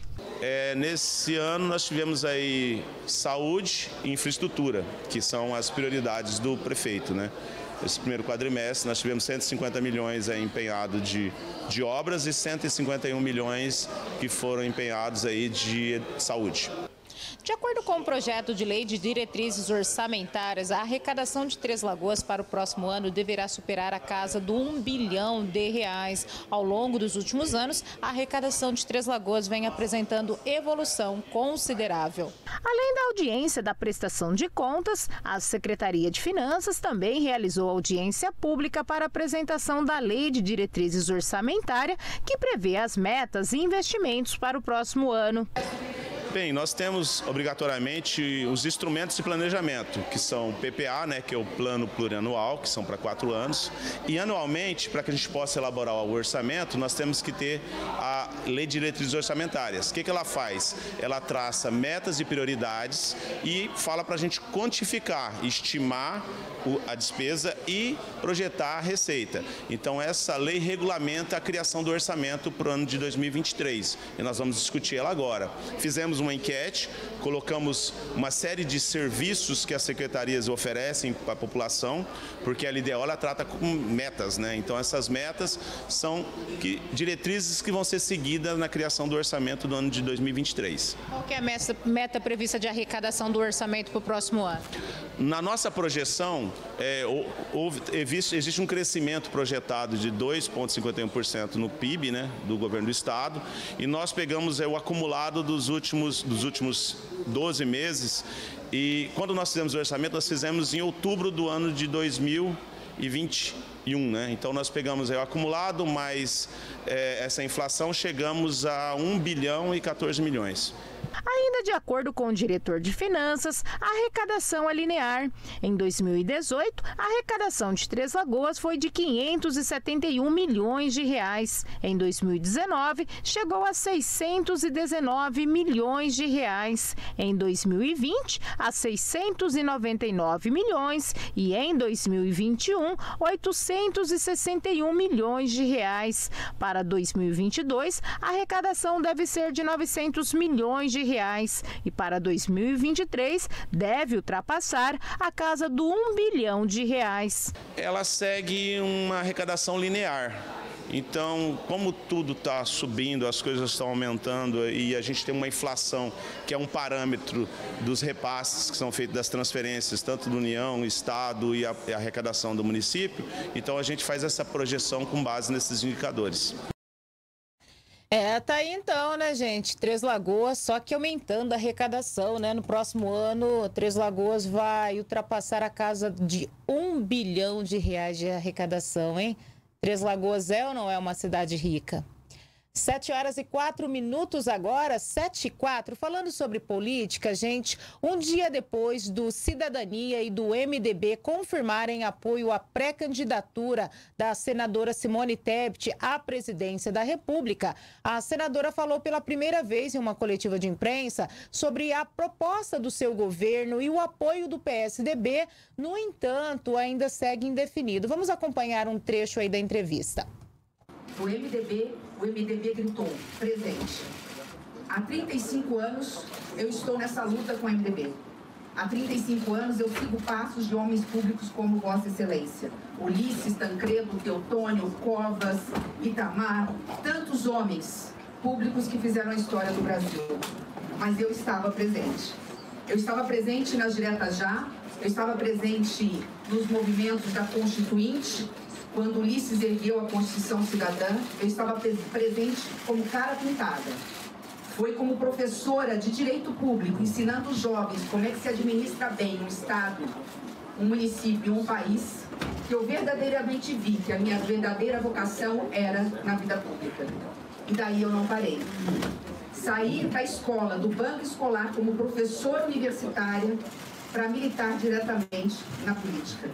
Nesse ano nós tivemos aí saúde e infraestrutura, que são as prioridades do prefeito, Esse primeiro quadrimestre nós tivemos 150 milhões empenhados de obras e 151 milhões que foram empenhados aí de saúde.
De acordo com o projeto de lei de diretrizes orçamentárias, a arrecadação de Três Lagoas para o próximo ano deverá superar a casa do R$1 bilhão. Ao longo dos últimos anos, a arrecadação de Três Lagoas vem apresentando evolução considerável.
Além da audiência da prestação de contas, a Secretaria de Finanças também realizou audiência pública para apresentação da Lei de Diretrizes Orçamentárias, que prevê as metas e investimentos para o próximo ano.
Bem, nós temos obrigatoriamente os instrumentos de planejamento, que são o PPA, que é o Plano Plurianual, que são para 4 anos, e anualmente, para que a gente possa elaborar o orçamento, nós temos que ter a Lei de Diretrizes Orçamentárias. O que ela faz? Ela traça metas e prioridades e fala para a gente quantificar, estimar a despesa e projetar a receita. Então, essa lei regulamenta a criação do orçamento para o ano de 2023, e nós vamos discutir ela agora. Fizemos uma enquete, colocamos uma série de serviços que as secretarias oferecem para a população, porque a LDO ela trata com metas, Então essas metas são diretrizes que vão ser seguidas na criação do orçamento do ano de 2023.
Qual que é a meta prevista de arrecadação do orçamento para o próximo ano?
Na nossa projeção, existe um crescimento projetado de 2,51% no PIB, do governo do estado, e nós pegamos o acumulado dos últimos 12 meses, e quando nós fizemos o orçamento, nós fizemos em outubro do ano de 2021, Então nós pegamos o acumulado mais essa inflação, chegamos a 1 bilhão e 14 milhões.
A Ainda de acordo com o diretor de Finanças, a arrecadação é linear. Em 2018, a arrecadação de Três Lagoas foi de 571 milhões de reais. Em 2019, chegou a 619 milhões de reais. Em 2020, a 699 milhões e em 2021, 861 milhões de reais. Para 2022, a arrecadação deve ser de 900 milhões de reais e para 2023 deve ultrapassar a casa do 1 bilhão de reais.
Ela segue uma arrecadação linear. Então, como tudo está subindo, as coisas estão aumentando e a gente tem uma inflação que é um parâmetro dos repasses que são feitos das transferências, tanto da União, Estado e a arrecadação do município, então a gente faz essa projeção com base nesses indicadores.
Tá aí então, né, gente? Três Lagoas, só que aumentando a arrecadação, né? No próximo ano, Três Lagoas vai ultrapassar a casa de 1 bilhão de reais de arrecadação, hein? Três Lagoas é ou não é uma cidade rica? 7h04 agora, 7h04. Falando sobre política, gente, um dia depois do Cidadania e do MDB confirmarem apoio à pré-candidatura da senadora Simone Tebet à presidência da República, a senadora falou pela primeira vez em uma coletiva de imprensa sobre a proposta do seu governo e o apoio do PSDB. No entanto, ainda segue indefinido. Vamos acompanhar um trecho aí da entrevista.
O MDB gritou, presente. Há 35 anos eu estou nessa luta com o MDB. Há 35 anos eu sigo passos de homens públicos como Vossa Excelência. Ulisses, Tancredo, Teotônio, Covas, Itamar, tantos homens públicos que fizeram a história do Brasil. Mas eu estava presente. Eu estava presente nas Diretas Já, eu estava presente nos movimentos da Constituinte. Quando Ulisses ergueu a Constituição Cidadã, eu estava presente como cara pintada. Foi como professora de Direito Público, ensinando os jovens como é que se administra bem um Estado, um município, um país, que eu verdadeiramente vi que a minha verdadeira vocação era na vida pública. E daí eu não parei. Saí da escola, do banco escolar, como professora universitária, para militar diretamente na política.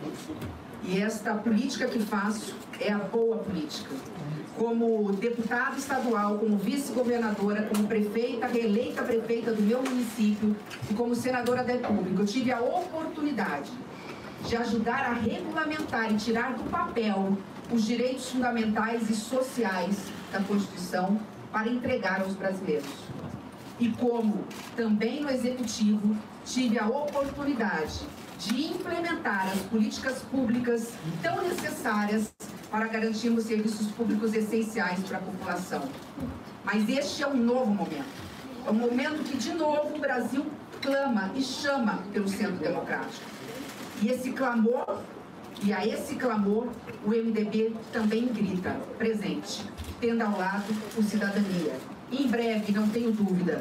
E esta política que faço é a boa política. Como deputada estadual, como vice-governadora, como prefeita, reeleita prefeita do meu município e como senadora da República, eu tive a oportunidade de ajudar a regulamentar e tirar do papel os direitos fundamentais e sociais da Constituição para entregar aos brasileiros. E como também no Executivo, tive a oportunidade de implementar as políticas públicas tão necessárias para garantirmos serviços públicos essenciais para a população. Mas este é um novo momento. É um momento que, de novo, o Brasil clama e chama pelo centro democrático. E esse clamor, e a esse clamor, o MDB também grita, presente, tendo ao lado o Cidadania. E em breve, não tenho dúvidas,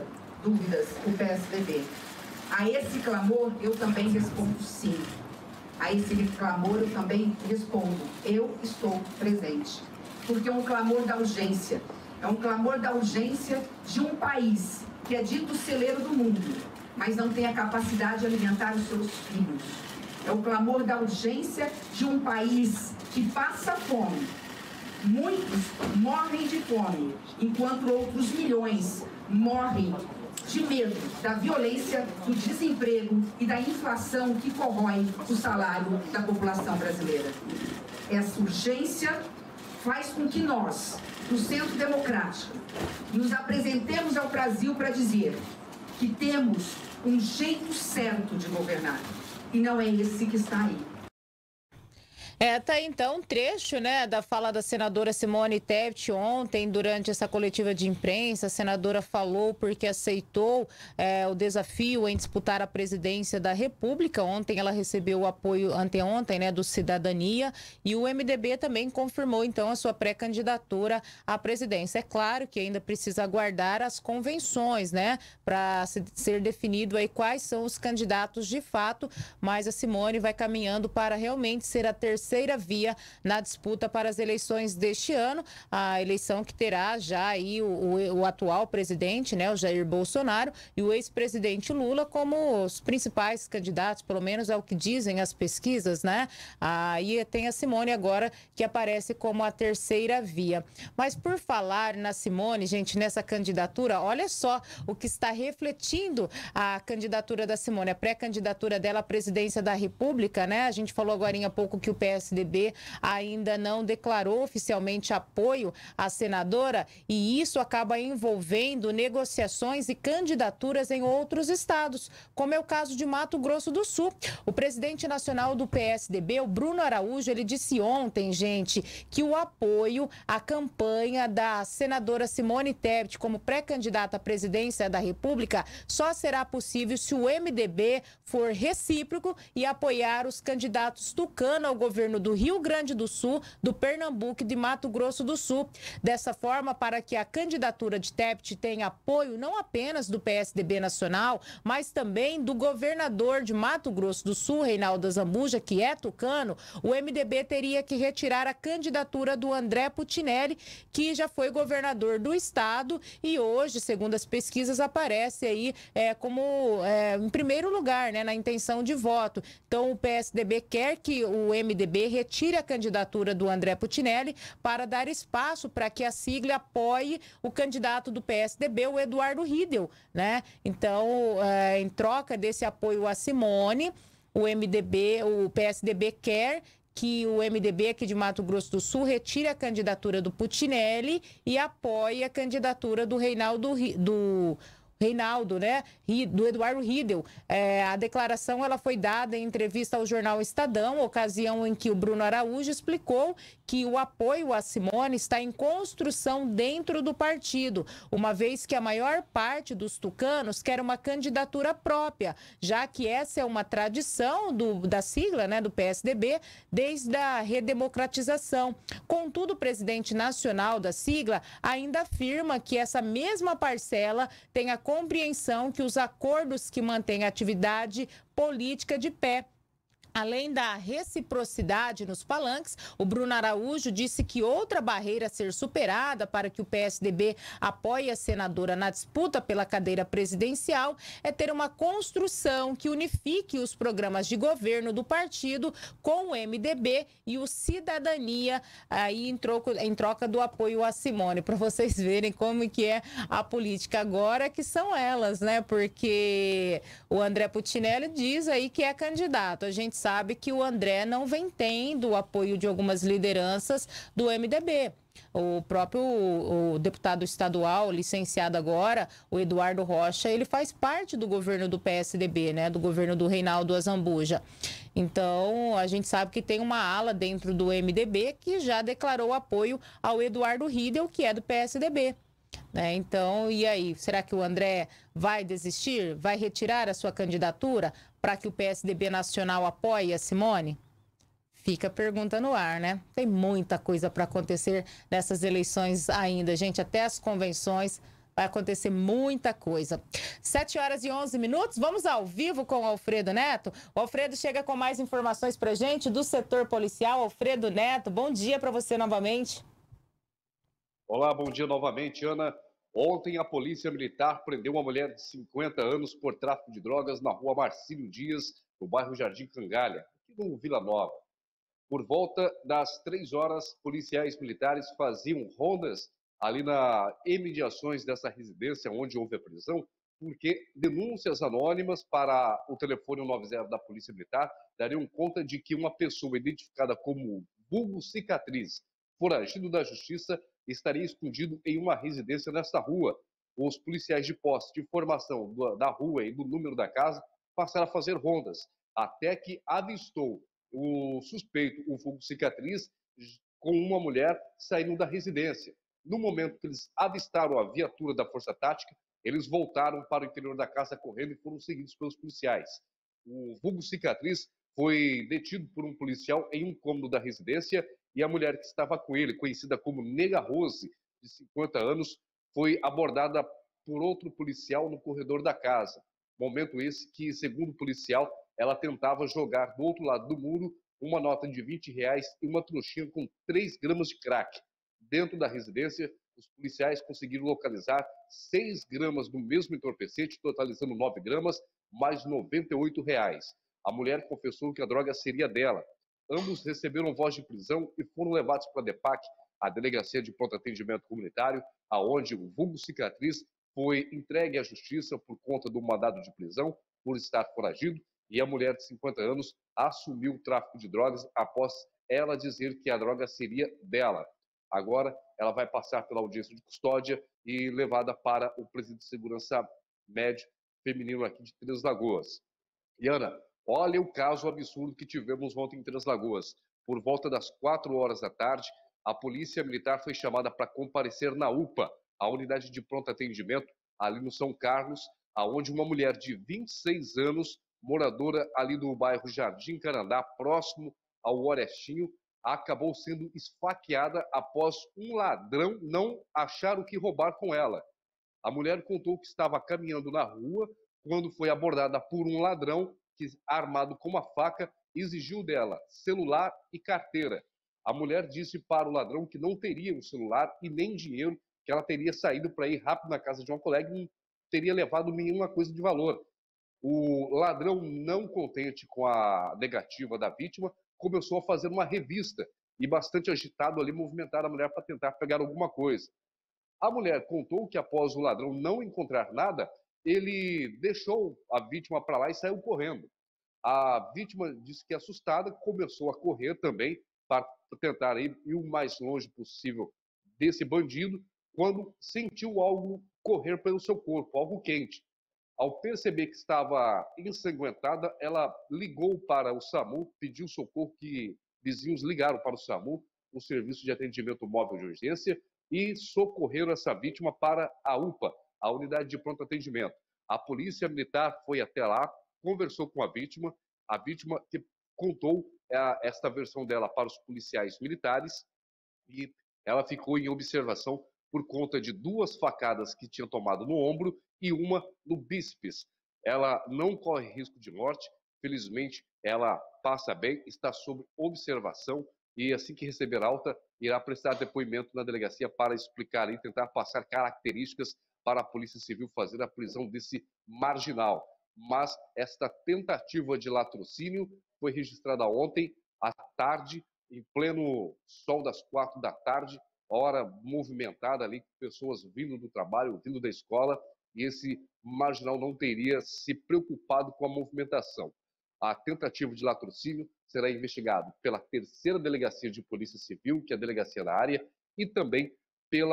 o PSDB. A esse clamor, eu também respondo sim. A esse clamor, eu também respondo, eu estou presente. Porque é um clamor da urgência. É um clamor da urgência de um país que é dito celeiro do mundo, mas não tem a capacidade de alimentar os seus filhos. É o clamor da urgência de um país que passa fome. Muitos morrem de fome, enquanto outros milhões morrem de medo da violência, do desemprego e da inflação que corrói o salário da população brasileira. Essa urgência faz com que nós, do Centro Democrático, nos apresentemos ao Brasil para dizer que temos um jeito certo de governar, e não é esse que está aí.
Tá então um trecho, né, da fala da senadora Simone Tebet ontem, durante essa coletiva de imprensa. A senadora falou porque aceitou o desafio em disputar a presidência da República. Ontem ela recebeu o apoio, anteontem, né, do Cidadania, e o MDB também confirmou então a sua pré-candidatura à presidência. É claro que ainda precisa aguardar as convenções, né, para ser definido aí quais são os candidatos de fato, mas a Simone vai caminhando para realmente ser a terceira terceira via na disputa para as eleições deste ano, a eleição que terá já aí o atual presidente, né, o Jair Bolsonaro, e o ex-presidente Lula como os principais candidatos, pelo menos é o que dizem as pesquisas, né? Aí tem a Simone agora que aparece como a terceira via. Mas por falar na Simone, gente, nessa candidatura, olha só o que está refletindo a candidatura da Simone, a pré-candidatura dela à presidência da República, né? A gente falou agora há pouco que o PSDB ainda não declarou oficialmente apoio à senadora e isso acaba envolvendo negociações e candidaturas em outros estados, como é o caso de Mato Grosso do Sul. O presidente nacional do PSDB, o Bruno Araújo, ele disse ontem, gente, que o apoio à campanha da senadora Simone Tebet como pré-candidata à presidência da República só será possível se o MDB for recíproco e apoiar os candidatos tucano ao governo do Rio Grande do Sul, do Pernambuco e de Mato Grosso do Sul. Dessa forma, para que a candidatura de Tebet tenha apoio não apenas do PSDB nacional, mas também do governador de Mato Grosso do Sul, Reinaldo Azambuja, que é tucano, o MDB teria que retirar a candidatura do André Putinelli, que já foi governador do estado e hoje, segundo as pesquisas, aparece aí como em primeiro lugar, né, na intenção de voto. Então, o PSDB quer que o MDB retire a candidatura do André Putinelli para dar espaço para que a sigla apoie o candidato do PSDB, o Eduardo Riedel, né? Então, em troca desse apoio a Simone, o PSDB quer que o MDB aqui de Mato Grosso do Sul retire a candidatura do Putinelli e apoie a candidatura do Reinaldo, né, do Eduardo Riedel. A declaração ela foi dada em entrevista ao jornal Estadão, ocasião em que o Bruno Araújo explicou que o apoio a Simone está em construção dentro do partido, uma vez que a maior parte dos tucanos quer uma candidatura própria, já que essa é uma tradição da sigla, né, do PSDB, desde a redemocratização. Contudo, o presidente nacional da sigla ainda afirma que essa mesma parcela tem a compreensão que os acordos que mantêm a atividade política de pé. Além da reciprocidade nos palanques, o Bruno Araújo disse que outra barreira a ser superada para que o PSDB apoie a senadora na disputa pela cadeira presidencial é ter uma construção que unifique os programas de governo do partido com o MDB e o Cidadania aí em troca do apoio a Simone. Para vocês verem como que é a política agora, que são elas, né? Porque o André Putinelli diz aí que é candidato. A gente sabe que o André não vem tendo o apoio de algumas lideranças do MDB. O próprio deputado estadual, licenciado agora, o Eduardo Rocha, ele faz parte do governo do PSDB, né? Do governo do Reinaldo Azambuja. Então, a gente sabe que tem uma ala dentro do MDB que já declarou apoio ao Eduardo Riedel, que é do PSDB. Né? Então, e aí? Será que o André vai desistir? Vai retirar a sua candidatura para que o PSDB nacional apoie a Simone? Fica a pergunta no ar, né? Tem muita coisa para acontecer nessas eleições ainda, gente. Até as convenções vai acontecer muita coisa. 7h11. Vamos ao vivo com o Alfredo Neto. O Alfredo chega com mais informações para gente do setor policial. Alfredo Neto, bom dia para você novamente.
Olá, bom dia novamente, Ana. Ontem a Polícia Militar prendeu uma mulher de 50 anos por tráfico de drogas na rua Marcílio Dias, no bairro Jardim Cangalha, aqui no Vila Nova. Por volta das 3 horas, policiais militares faziam rondas ali nas imediações dessa residência onde houve a prisão, porque denúncias anônimas para o telefone 190 da Polícia Militar dariam conta de que uma pessoa identificada como vulgo cicatriz, foragido da justiça, estaria escondido em uma residência nesta rua. Os policiais de posse de informação da rua e do número da casa passaram a fazer rondas, até que avistou o suspeito, o vulgo cicatriz, com uma mulher saindo da residência. No momento que eles avistaram a viatura da Força Tática, eles voltaram para o interior da casa correndo e foram seguidos pelos policiais. O vulgo cicatriz foi detido por um policial em um cômodo da residência e a mulher que estava com ele, conhecida como Nega Rose, de 50 anos, foi abordada por outro policial no corredor da casa. Momento esse que, segundo o policial, ela tentava jogar do outro lado do muro uma nota de R$20 e uma trouxinha com 3 gramas de crack. Dentro da residência, os policiais conseguiram localizar 6 gramas do mesmo entorpecente, totalizando 9 gramas, mais R$98. A mulher confessou que a droga seria dela. Ambos receberam voz de prisão e foram levados para a DEPAC, a Delegacia de Pronto Atendimento Comunitário, aonde o vulgo cicatriz foi entregue à justiça por conta do mandado de prisão por estar foragido, e a mulher de 50 anos assumiu o tráfico de drogas após ela dizer que a droga seria dela. Agora ela vai passar pela audiência de custódia e levada para o presídio de segurança médio feminino aqui de Três Lagoas. E Ana, olha o caso absurdo que tivemos ontem em Três Lagoas. Por volta das 4 horas da tarde, a polícia militar foi chamada para comparecer na UPA, a unidade de pronto atendimento ali no São Carlos, aonde uma mulher de 26 anos, moradora ali do bairro Jardim Canandá, próximo ao Orestinho, acabou sendo esfaqueada após um ladrão não achar o que roubar com ela. A mulher contou que estava caminhando na rua quando foi abordada por um ladrão que, armado com uma faca, exigiu dela celular e carteira. A mulher disse para o ladrão que não teria um celular e nem dinheiro, que ela teria saído para ir rápido na casa de uma colega e não teria levado nenhuma coisa de valor. O ladrão, não contente com a negativa da vítima, começou a fazer uma revista e, bastante agitado ali, movimentar a mulher para tentar pegar alguma coisa. A mulher contou que após o ladrão não encontrar nada, ele deixou a vítima para lá e saiu correndo. A vítima disse que, assustada, começou a correr também para tentar ir o mais longe possível desse bandido, quando sentiu algo correr pelo seu corpo, algo quente. Ao perceber que estava ensanguentada, ela ligou para o SAMU, pediu socorro, que vizinhos ligaram para o SAMU, o Serviço de Atendimento Móvel de Urgência, e socorreram essa vítima para a UPA, a Unidade de Pronto Atendimento. A Polícia Militar foi até lá, conversou com a vítima que contou esta versão dela para os policiais militares, e ela ficou em observação por conta de 2 facadas que tinha tomado no ombro e uma no bíceps. Ela não corre risco de morte, felizmente ela passa bem, está sob observação e, assim que receber alta, irá prestar depoimento na delegacia para explicar e tentar passar características para a Polícia Civil fazer a prisão desse marginal. Mas esta tentativa de latrocínio foi registrada ontem à tarde, em pleno sol das 4 da tarde, hora movimentada ali, pessoas vindo do trabalho, vindo da escola, e esse marginal não teria se preocupado com a movimentação. A tentativa de latrocínio será investigada pela 3ª Delegacia de Polícia Civil, que é a delegacia da área, e também pelo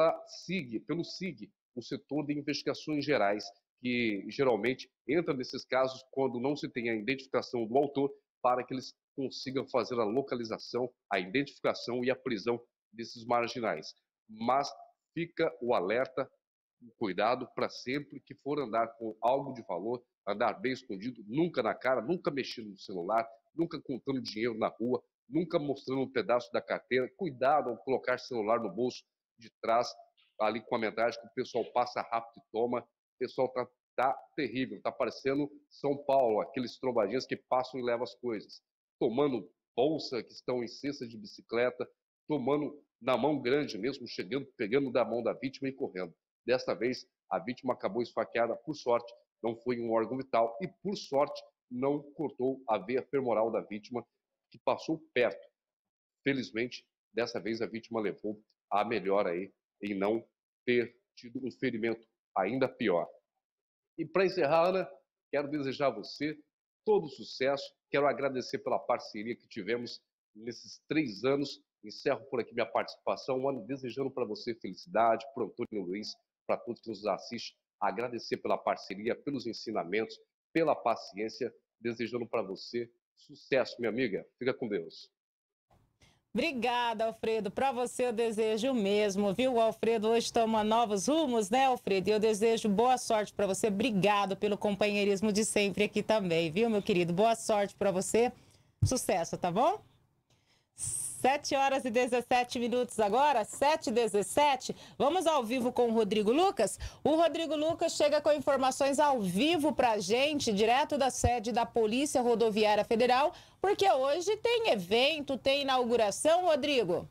SIG, o Setor de Investigações Gerais, que geralmente entra nesses casos quando não se tem a identificação do autor, para que eles consigam fazer a localização, a identificação e a prisão desses marginais. Mas fica o alerta, o cuidado para sempre que for andar com algo de valor, andar bem escondido, nunca na cara, nunca mexendo no celular, nunca contando dinheiro na rua, nunca mostrando um pedaço da carteira. Cuidado ao colocar celular no bolso de trás, ali com a metade que o pessoal passa rápido e toma. O pessoal tá terrível, tá parecendo São Paulo, aqueles trombadinhas que passam e levam as coisas. Tomando bolsa, que estão em cesta de bicicleta, tomando na mão grande mesmo, chegando, pegando da mão da vítima e correndo. Desta vez, a vítima acabou esfaqueada, por sorte, não foi um órgão vital e, por sorte, não cortou a veia femoral da vítima, que passou perto. Felizmente, dessa vez a vítima levou a melhor aí em não ter tido um ferimento ainda pior. E para encerrar, Ana, quero desejar a você todo sucesso, quero agradecer pela parceria que tivemos nesses 3 anos. Encerro por aqui minha participação, um ano desejando para você felicidade, para o Antônio Luiz, para todos que nos assistem, agradecer pela parceria, pelos ensinamentos, pela paciência, desejando para você sucesso, minha amiga. Fica com Deus.
Obrigada, Alfredo. Para você eu desejo o mesmo, viu? O Alfredo hoje toma novos rumos, né, Alfredo? E eu desejo boa sorte para você. Obrigado pelo companheirismo de sempre aqui também, viu, meu querido? Boa sorte para você. Sucesso, tá bom? 7 horas e 17 minutos agora, 7h17. Vamos ao vivo com o Rodrigo Lucas. O Rodrigo Lucas chega com informações ao vivo pra gente, direto da sede da Polícia Rodoviária Federal, porque hoje tem evento, tem inauguração, Rodrigo.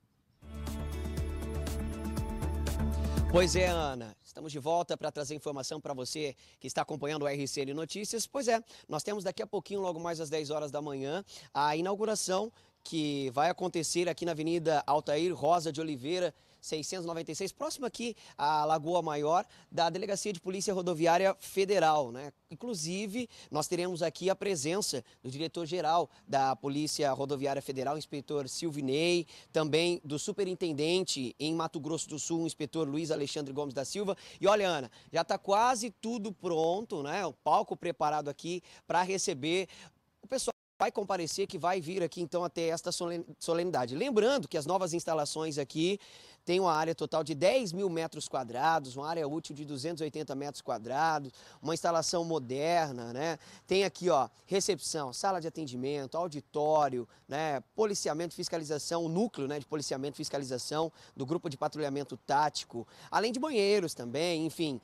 Pois é, Ana. Estamos de volta para trazer informação para você que está acompanhando o RCN Notícias. Pois é, nós temos daqui a pouquinho, logo mais às 10 horas da manhã, a inauguração que vai acontecer aqui na Avenida Altair Rosa de Oliveira, 696, próximo aqui à Lagoa Maior, da Delegacia de Polícia Rodoviária Federal, né? Inclusive, nós teremos aqui a presença do diretor-geral da Polícia Rodoviária Federal, inspetor Silvinei, também do superintendente em Mato Grosso do Sul, o inspetor Luiz Alexandre Gomes da Silva. E olha, Ana, já está quase tudo pronto, né? O palco preparado aqui para receber o pessoal. Vai comparecer, que vai vir aqui então até esta solenidade. Lembrando que as novas instalações aqui têm uma área total de 10 mil metros quadrados, uma área útil de 280 metros quadrados, uma instalação moderna, né? Tem aqui, ó, recepção, sala de atendimento, auditório, né? Policiamento e fiscalização, o núcleo, né, de policiamento e fiscalização do grupo de patrulhamento tático, além de banheiros também, enfim.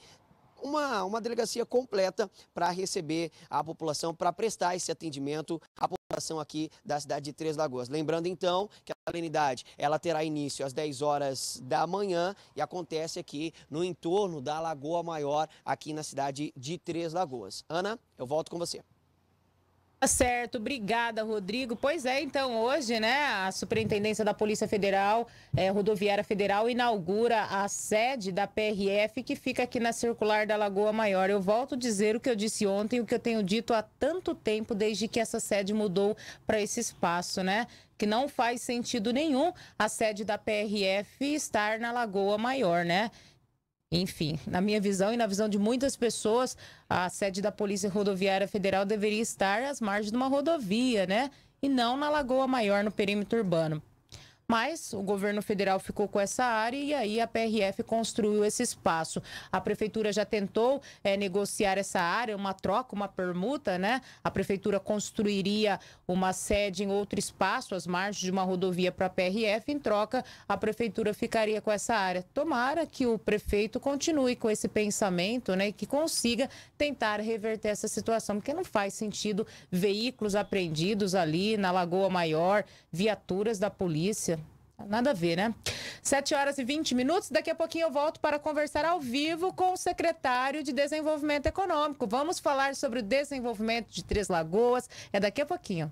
Uma delegacia completa para receber a população, para prestar esse atendimento à população aqui da cidade de Três Lagoas. Lembrando então que a solenidade ela terá início às 10 horas da manhã e acontece aqui no entorno da Lagoa Maior, aqui na cidade de Três Lagoas. Ana, eu volto com você.
Tá certo, obrigada, Rodrigo. Pois é, então hoje, né, a Superintendência da Polícia Federal, Rodoviária Federal, inaugura a sede da PRF, que fica aqui na Circular da Lagoa Maior. Eu volto a dizer o que eu disse ontem, o que eu tenho dito há tanto tempo, desde que essa sede mudou para esse espaço, né? Que não faz sentido nenhum a sede da PRF estar na Lagoa Maior, né? Enfim, na minha visão e na visão de muitas pessoas, a sede da Polícia Rodoviária Federal deveria estar às margens de uma rodovia, né? E não na Lagoa Maior, no perímetro urbano. Mas o governo federal ficou com essa área e aí a PRF construiu esse espaço. A prefeitura já tentou negociar essa área, uma troca, uma permuta, né? A prefeitura construiria uma sede em outro espaço, às margens de uma rodovia para a PRF. Em troca, a prefeitura ficaria com essa área. Tomara que o prefeito continue com esse pensamento, né? E que consiga tentar reverter essa situação, porque não faz sentido veículos apreendidos ali na Lagoa Maior, viaturas da polícia. Nada a ver, né? 7 horas e 20 minutos. Daqui a pouquinho eu volto para conversar ao vivo com o secretário de Desenvolvimento Econômico. Vamos falar sobre o desenvolvimento de Três Lagoas. É daqui a pouquinho.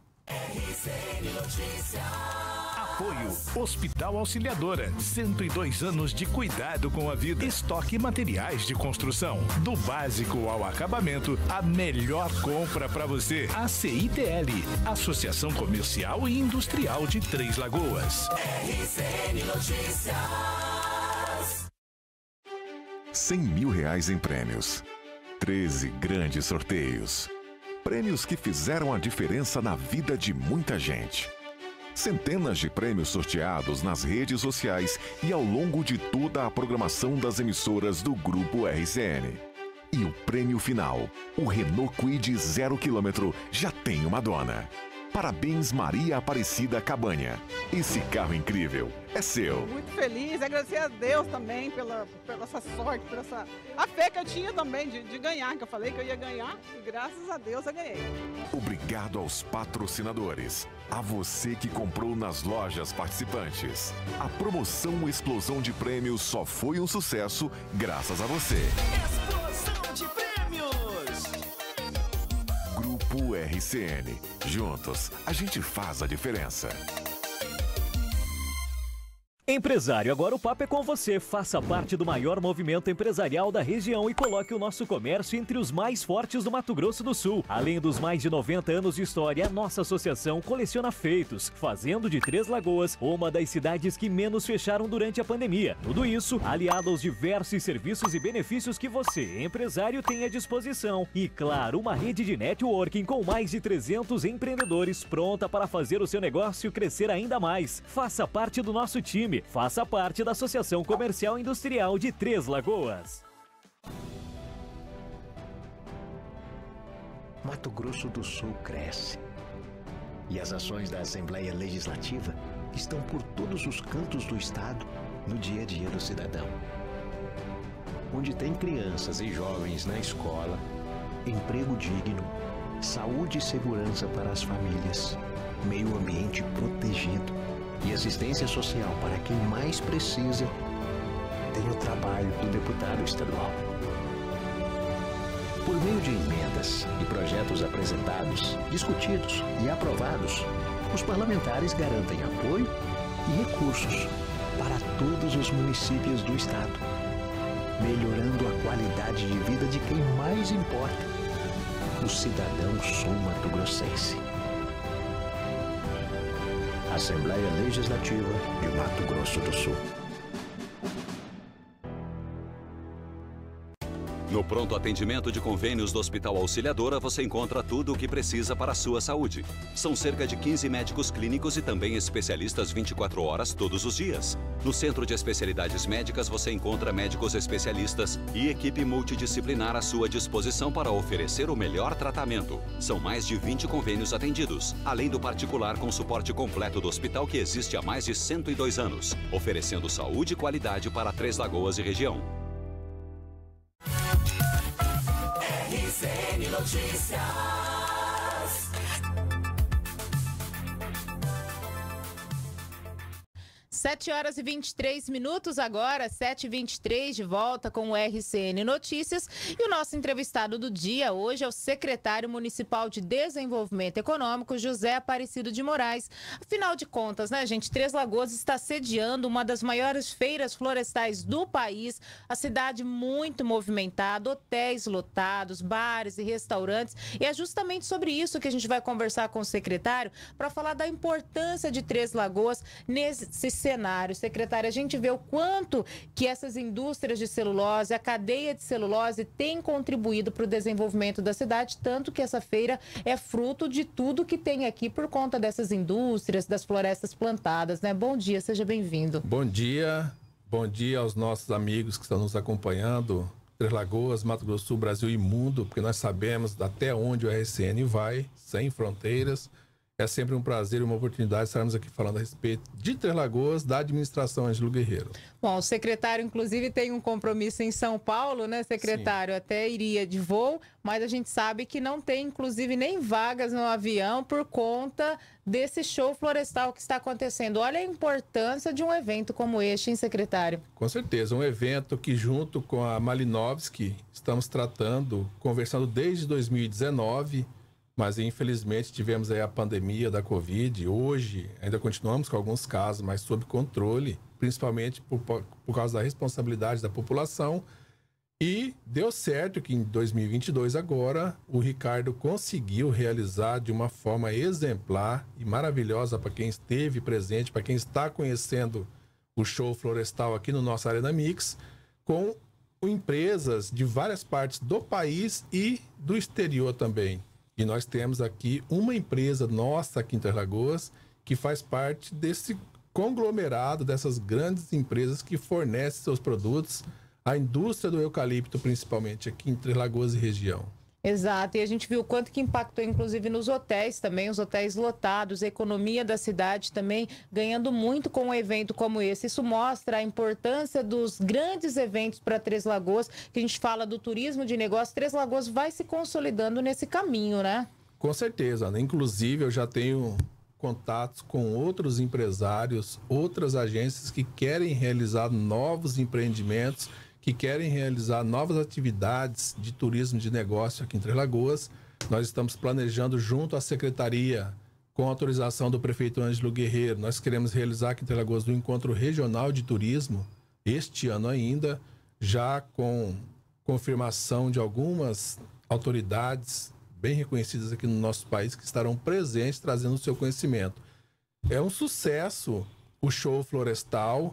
RCN Notícias. Apoio Hospital Auxiliadora, 102 anos de cuidado com a vida. Estoque e materiais de construção, do básico ao acabamento, a melhor compra para você. ACITL, Associação Comercial e Industrial de Três Lagoas.
RCN Notícias.
R$100 mil em prêmios. 13 grandes sorteios. Prêmios que fizeram a diferença na vida de muita gente. Centenas de prêmios sorteados nas redes sociais e ao longo de toda a programação das emissoras do Grupo RCN. E o prêmio final, o Renault Kwid 0 km, já tem uma dona. Parabéns, Maria Aparecida Cabanha. Esse carro incrível é seu.
Muito feliz, agradecer a Deus também pela essa sorte, a fé que eu tinha também de ganhar, que eu falei que eu ia ganhar e graças a Deus eu ganhei.
Obrigado aos patrocinadores, a você que comprou nas lojas participantes. A promoção Explosão de Prêmios só foi um sucesso graças a você.
Explosão de prêmios!
Grupo RCN. Juntos, a gente faz a diferença.
Empresário, agora o papo é com você. Faça parte do maior movimento empresarial da região e coloque o nosso comércio entre os mais fortes do Mato Grosso do Sul. Além dos mais de 90 anos de história, a nossa associação coleciona feitos, fazendo de Três Lagoas uma das cidades que menos fecharam durante a pandemia. Tudo isso aliado aos diversos serviços e benefícios que você, empresário, tem à disposição. E claro, uma rede de networking com mais de 300 empreendedores pronta para fazer o seu negócio crescer ainda mais. Faça parte do nosso time. Faça parte da Associação Comercial e Industrial de Três Lagoas.
Mato Grosso do Sul cresce. E as ações da Assembleia Legislativa estão por todos os cantos do estado no dia a dia do cidadão. Onde tem crianças e jovens na escola, emprego digno, saúde e segurança para as famílias, meio ambiente protegido e assistência social para quem mais precisa, tem o trabalho do deputado estadual. Por meio de emendas e projetos apresentados, discutidos e aprovados, os parlamentares garantem apoio e recursos para todos os municípios do estado, melhorando a qualidade de vida de quem mais importa, o cidadão sul-mato-grossense. Assembleia Legislativa de Mato Grosso do Sul.
No pronto atendimento de convênios do Hospital Auxiliadora, você encontra tudo o que precisa para a sua saúde. São cerca de 15 médicos clínicos e também especialistas 24 horas todos os dias. No Centro de Especialidades Médicas, você encontra médicos especialistas e equipe multidisciplinar à sua disposição para oferecer o melhor tratamento. São mais de 20 convênios atendidos, além do particular com suporte completo do hospital que existe há mais de 102 anos, oferecendo saúde e qualidade para Três Lagoas e região.
RCN Notícias.
7 horas e 23 minutos agora, 7h23, de volta com o RCN Notícias. E o nosso entrevistado do dia hoje é o secretário municipal de Desenvolvimento Econômico, José Aparecido de Moraes. Afinal de contas, né, gente, Três Lagoas está sediando uma das maiores feiras florestais do país. A cidade muito movimentada, hotéis lotados, bares e restaurantes. E é justamente sobre isso que a gente vai conversar com o secretário para falar da importância de Três Lagoas nesse cenário. Secretário, a gente vê o quanto que essas indústrias de celulose, a cadeia de celulose tem contribuído para o desenvolvimento da cidade, tanto que essa feira é fruto de tudo que tem aqui por conta dessas indústrias, das florestas plantadas, né? Bom dia, seja bem-vindo.
Bom dia aos nossos amigos que estão nos acompanhando, Três Lagoas, Mato Grosso do Sul, Brasil e mundo, porque nós sabemos até onde o RCN vai, sem fronteiras. É sempre um prazer e uma oportunidade estarmos aqui falando a respeito de Três Lagoas, da administração Ângelo Guerreiro.
Bom, o secretário, inclusive, tem um compromisso em São Paulo, né, secretário? Sim. Até iria de voo, mas a gente sabe que não tem, inclusive, nem vagas no avião por conta desse show florestal que está acontecendo. Olha a importância de um evento como este, hein, secretário?
Com certeza, um evento que, junto com a Malinovski, estamos tratando, conversando desde 2019, mas infelizmente tivemos aí a pandemia da Covid. Hoje ainda continuamos com alguns casos, mas sob controle, principalmente por causa da responsabilidade da população. E deu certo que em 2022 agora o Ricardo conseguiu realizar de uma forma exemplar e maravilhosa para quem esteve presente, para quem está conhecendo o show florestal aqui no nosso Arena Mix, com empresas de várias partes do país e do exterior também. E nós temos aqui uma empresa nossa aqui em Três Lagoas que faz parte desse conglomerado dessas grandes empresas que fornecem seus produtos à indústria do eucalipto, principalmente aqui em Três Lagoas e região.
Exato, e a gente viu o quanto que impactou, inclusive, nos hotéis também, os hotéis lotados, a economia da cidade também ganhando muito com um evento como esse. Isso mostra a importância dos grandes eventos para Três Lagoas, que a gente fala do turismo de negócio. Três Lagoas vai se consolidando nesse caminho, né?
Com certeza, né? Inclusive eu já tenho contatos com outros empresários, outras agências que querem realizar novos empreendimentos, que querem realizar novas atividades de turismo de negócio aqui em Três Lagoas. Nós estamos planejando junto à secretaria, com autorização do prefeito Ângelo Guerreiro, nós queremos realizar aqui em Três Lagoas um encontro regional de turismo, este ano ainda, já com confirmação de algumas autoridades bem reconhecidas aqui no nosso país, que estarão presentes trazendo o seu conhecimento. É um sucesso o show florestal,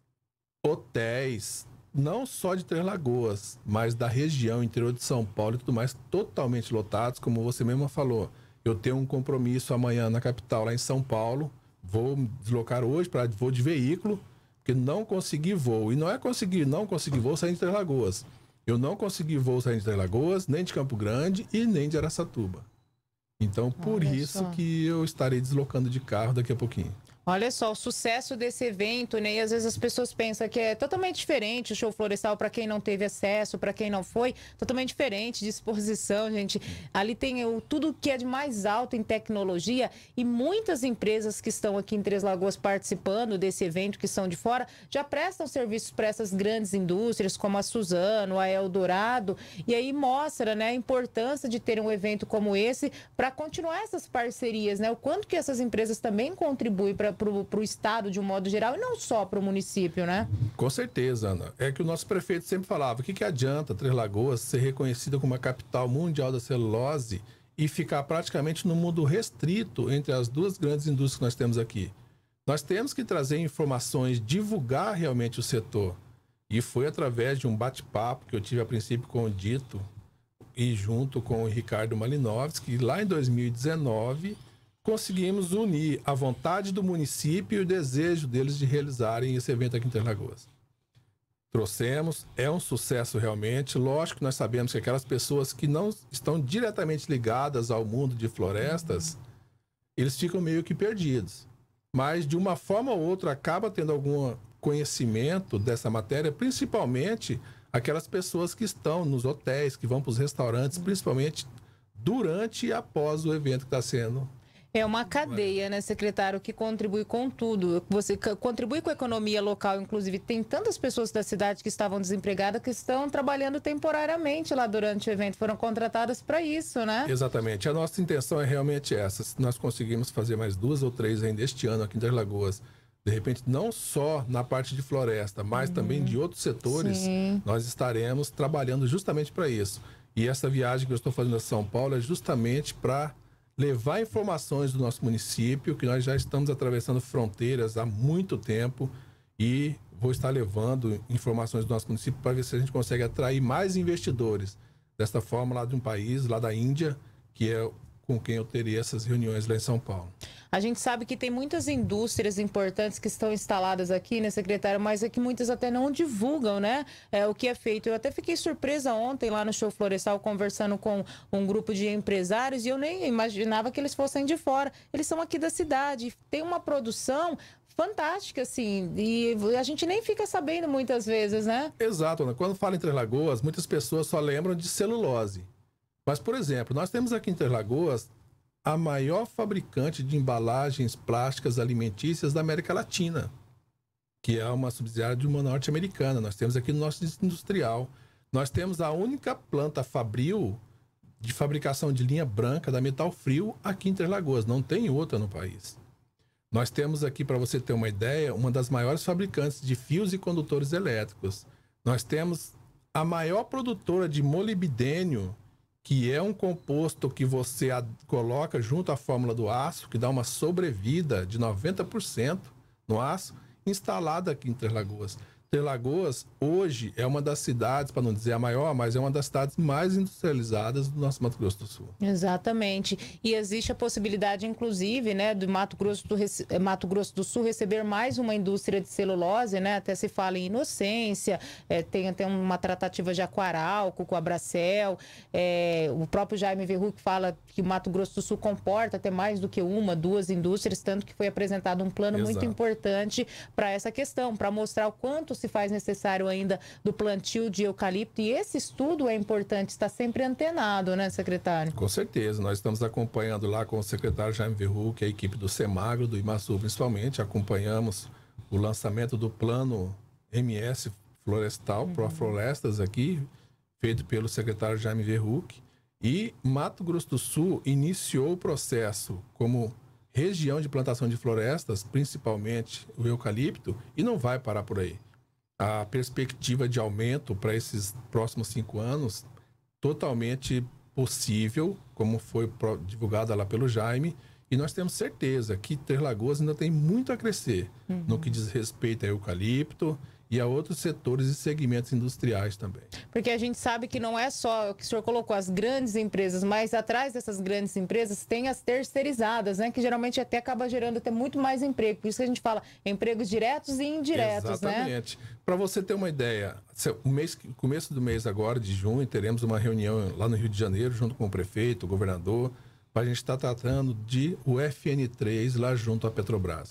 hotéis, não só de Três Lagoas, mas da região, interior de São Paulo e tudo mais, totalmente lotados, como você mesma falou. Eu tenho um compromisso amanhã na capital, lá em São Paulo, vou me deslocar hoje para voo de veículo, porque não consegui voo. E não é não conseguir voo sair de Três Lagoas. Eu não consegui voo sair de Três Lagoas, nem de Campo Grande e nem de Araçatuba. Então, por isso que eu estarei deslocando de carro daqui a pouquinho.
Olha só, o sucesso desse evento, né? E às vezes as pessoas pensam que é totalmente diferente o show florestal para quem não teve acesso, para quem não foi, totalmente diferente de exposição, gente. Ali tem tudo que é de mais alto em tecnologia e muitas empresas que estão aqui em Três Lagoas participando desse evento, que são de fora, já prestam serviços para essas grandes indústrias, como a Suzano, a Eldorado, e aí mostra, né, a importância de ter um evento como esse para continuar essas parcerias, né? O quanto que essas empresas também contribuem para o estado de um modo geral e não só para o município, né?
Com certeza, Ana. É que o nosso prefeito sempre falava, o que adianta Três Lagoas ser reconhecida como a capital mundial da celulose e ficar praticamente no mundo restrito entre as duas grandes indústrias que nós temos aqui? Nós temos que trazer informações, divulgar realmente o setor. E foi através de um bate-papo que eu tive a princípio com o Dito e junto com o Ricardo Malinovski, que lá em 2019 conseguimos unir a vontade do município e o desejo deles de realizarem esse evento aqui em Três Lagoas. Trouxemos, é um sucesso realmente. Lógico que nós sabemos que aquelas pessoas que não estão diretamente ligadas ao mundo de florestas, eles ficam meio que perdidos. Mas de uma forma ou outra acaba tendo algum conhecimento dessa matéria, principalmente aquelas pessoas que estão nos hotéis, que vão para os restaurantes, principalmente durante e após o evento que está sendo.
É uma cadeia, né, secretário, que contribui com tudo. Você contribui com a economia local, inclusive. Tem tantas pessoas da cidade que estavam desempregadas que estão trabalhando temporariamente lá durante o evento. Foram contratadas para isso, né?
Exatamente. A nossa intenção é realmente essa. Se nós conseguirmos fazer mais 2 ou 3 ainda este ano aqui em Três Lagoas, de repente, não só na parte de floresta, mas também de outros setores, nós estaremos trabalhando justamente para isso. E essa viagem que eu estou fazendo a São Paulo é justamente para levar informações do nosso município, que nós já estamos atravessando fronteiras há muito tempo, e vou estar levando informações do nosso município para ver se a gente consegue atrair mais investidores desta forma lá de um país, lá da Índia, que é com quem eu teria essas reuniões lá em São Paulo.
A gente sabe que tem muitas indústrias importantes que estão instaladas aqui, né, secretário? Mas é que muitas até não divulgam, né, o que é feito. Eu até fiquei surpresa ontem lá no Show Florestal, conversando com um grupo de empresários, e eu nem imaginava que eles fossem de fora. Eles são aqui da cidade, tem uma produção fantástica, assim, e a gente nem fica sabendo muitas vezes, né?
Exato, Ana. Quando fala em Três Lagoas, muitas pessoas só lembram de celulose. Mas, por exemplo, nós temos aqui em Três Lagoas a maior fabricante de embalagens plásticas alimentícias da América Latina, que é uma subsidiária de uma norte-americana. Nós temos aqui no nosso industrial. Nós temos a única planta fabril de fabricação de linha branca da Metal Frio aqui em Três Lagoas. Não tem outra no país. Nós temos aqui, para você ter uma ideia, uma das maiores fabricantes de fios e condutores elétricos. Nós temos a maior produtora de molibdênio, que é um composto que você coloca junto à fórmula do aço, que dá uma sobrevida de 90% no aço, instalada aqui em Três Lagoas. Três Lagoas, hoje, é uma das cidades, para não dizer a maior, mas é uma das cidades mais industrializadas do nosso Mato Grosso do Sul.
Exatamente. E existe a possibilidade, inclusive, né, do Mato Grosso do Sul receber mais uma indústria de celulose, né? Até se fala em Inocência, tem até uma tratativa de Aquaralco com a Bracel, o próprio Jaime Verruc fala que o Mato Grosso do Sul comporta até mais do que uma, 2 indústrias, tanto que foi apresentado um plano muito importante para essa questão, para mostrar o quanto se faz necessário ainda do plantio de eucalipto, e esse estudo é importante, está sempre antenado, né, secretário?
Com certeza, nós estamos acompanhando lá com o secretário Jaime Verruc, a equipe do Semagro, do Imaçu principalmente, acompanhamos o lançamento do plano MS Florestal, Proflorestas aqui, feito pelo secretário Jaime Verruc, e Mato Grosso do Sul iniciou o processo como região de plantação de florestas, principalmente o eucalipto, e não vai parar por aí. A perspectiva de aumento para esses próximos 5 anos, totalmente possível, como foi divulgada lá pelo Jaime, e nós temos certeza que Três Lagoas ainda tem muito a crescer no que diz respeito a eucalipto e a outros setores e segmentos industriais também.
Porque a gente sabe que não é só o que o senhor colocou, as grandes empresas, mas atrás dessas grandes empresas tem as terceirizadas, né? Que geralmente até acaba gerando até muito mais emprego. Por isso que a gente fala empregos diretos e indiretos,
Exatamente.
Né?
Para você ter uma ideia, começo do mês agora, de junho, teremos uma reunião lá no Rio de Janeiro, junto com o prefeito, o governador, a gente estar tratando de UFN3 lá junto à Petrobras.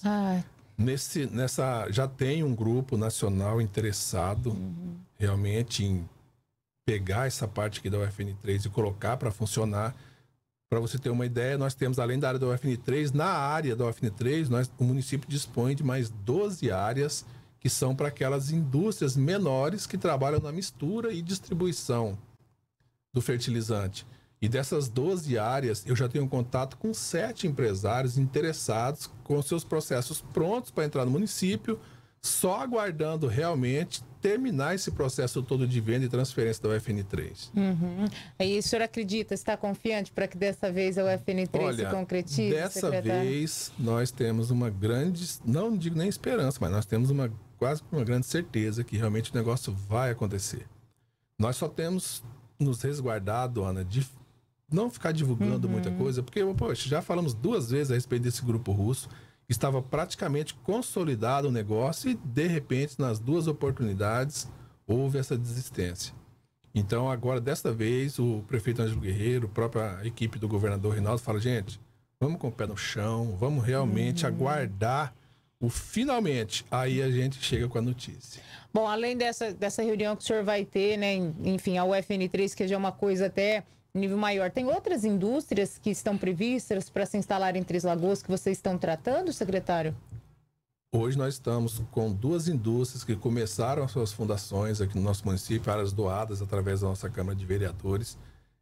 Já tem um grupo nacional interessado realmente em pegar essa parte aqui da UFN3 e colocar para funcionar. Para você ter uma ideia, nós temos, além da área da UFN3, na área da UFN3, o município dispõe de mais 12 áreas que são para aquelas indústrias menores que trabalham na mistura e distribuição do fertilizante. E dessas 12 áreas, eu já tenho contato com 7 empresários interessados com seus processos prontos para entrar no município, só aguardando realmente terminar esse processo todo de venda e transferência da UFN3.
Aí o senhor acredita, está confiante para que dessa vez a UFN3 se concretize,
dessa
secretário?
vez nós temos uma grande, não digo nem esperança, mas nós temos quase uma grande certeza que realmente o negócio vai acontecer. Nós só temos nos resguardado, Ana, de não ficar divulgando muita coisa, porque, poxa, já falamos 2 vezes a respeito desse grupo russo, estava praticamente consolidado o negócio e, de repente, nas 2 oportunidades, houve essa desistência. Então, agora, desta vez, o prefeito Ângelo Guerreiro, a própria equipe do governador Reinaldo, fala, gente, vamos com o pé no chão, vamos realmente aguardar o finalmente. Aí a gente chega com a notícia.
Bom, além dessa reunião que o senhor vai ter, né, enfim, a UFN3, que já é uma coisa até nível maior, tem outras indústrias que estão previstas para se instalar em Três Lagoas que vocês estão tratando, secretário?
Hoje nós estamos com 2 indústrias que começaram as suas fundações aqui no nosso município, áreas doadas através da nossa Câmara de Vereadores.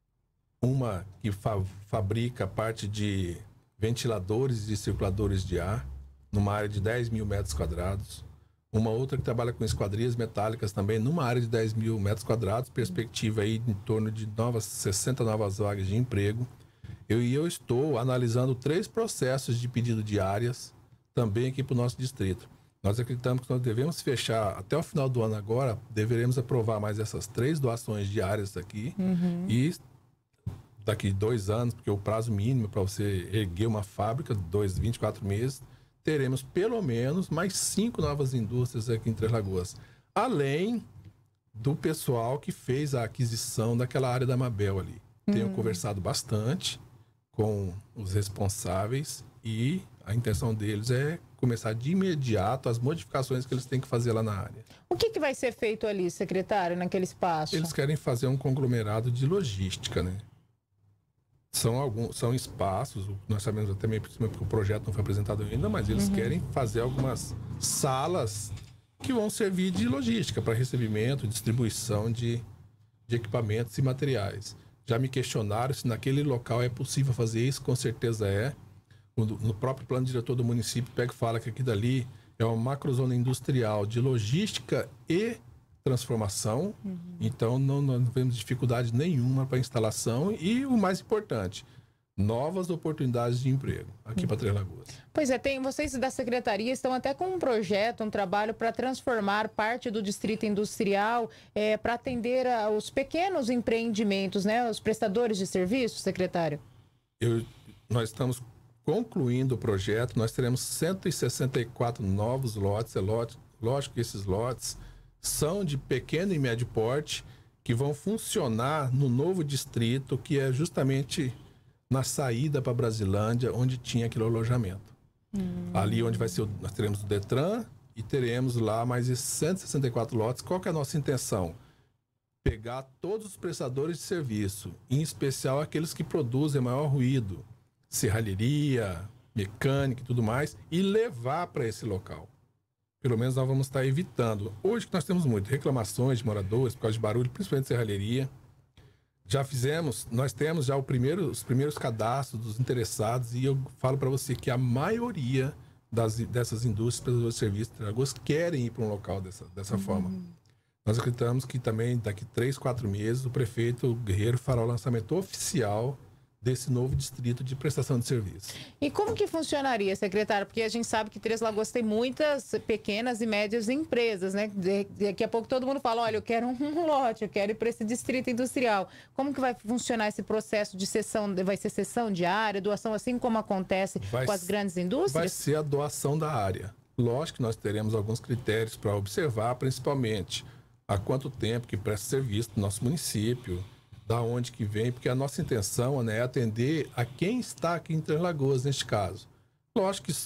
Uma que fabrica parte de ventiladores e circuladores de ar, numa área de 10 mil metros quadrados. Uma outra que trabalha com esquadrias metálicas também, numa área de 10 mil metros quadrados, perspectiva aí em torno de 60 novas vagas de emprego. Eu estou analisando 3 processos de pedido de áreas, também aqui para o nosso distrito. Nós acreditamos que nós devemos fechar, até o final do ano agora, deveremos aprovar mais essas 3 doações de áreas aqui. E daqui 2 anos, porque o prazo mínimo para você erguer uma fábrica, 24 meses, teremos pelo menos mais 5 novas indústrias aqui em Três Lagoas. Além do pessoal que fez a aquisição daquela área da Mabel ali. Tenho conversado bastante com os responsáveis e a intenção deles é começar de imediato as modificações que eles têm que fazer lá na área.
O que vai ser feito ali, secretário, naquele espaço?
Eles querem fazer um conglomerado de logística, né? São espaços, nós sabemos até meio por cima porque o projeto não foi apresentado ainda, mas eles querem fazer algumas salas que vão servir de logística para recebimento, distribuição de equipamentos e materiais. Já me questionaram se naquele local é possível fazer isso, com certeza é. No próprio plano diretor do município pega e fala que aqui dali é uma macrozona industrial de logística e transformação, então não vemos dificuldade nenhuma para instalação e o mais importante, novas oportunidades de emprego aqui para Três Lagoas.
Pois é, vocês da secretaria estão até com um projeto, um trabalho para transformar parte do distrito industrial para atender aos pequenos empreendimentos, né, os prestadores de serviços, secretário?
Nós estamos concluindo o projeto, nós teremos 164 novos lotes, lógico que esses lotes são de pequeno e médio porte, que vão funcionar no novo distrito, que é justamente na saída para Brasilândia, onde tinha aquele alojamento. Ali onde nós teremos o Detran e teremos lá mais de 164 lotes. Qual que é a nossa intenção? Pegar todos os prestadores de serviço, em especial aqueles que produzem maior ruído, serralheria, mecânica e tudo mais, e levar para esse local. Pelo menos nós vamos estar evitando. Hoje que nós temos muito reclamações de moradores por causa de barulho, principalmente de serralheria. Nós temos já os primeiros cadastros dos interessados e eu falo para você que a maioria dessas indústrias, prestadores de serviços de Três Lagoas querem ir para um local dessa forma. Nós acreditamos que também daqui 3, 4 meses o prefeito Guerreiro fará o lançamento oficial desse novo distrito de prestação de serviço.
E como que funcionaria, secretário? Porque a gente sabe que Três Lagoas tem muitas pequenas e médias empresas, né? Daqui a pouco todo mundo fala, olha, eu quero um lote, eu quero ir para esse distrito industrial. Como que vai funcionar esse processo de cessão? Vai ser cessão de área, doação, assim como acontece com as grandes indústrias?
Vai ser a doação da área. Lógico que nós teremos alguns critérios para observar, principalmente há quanto tempo que presta serviço no nosso município, da onde que vem, porque a nossa intenção, né, é atender a quem está aqui em Três Lagoas, neste caso. Lógico que,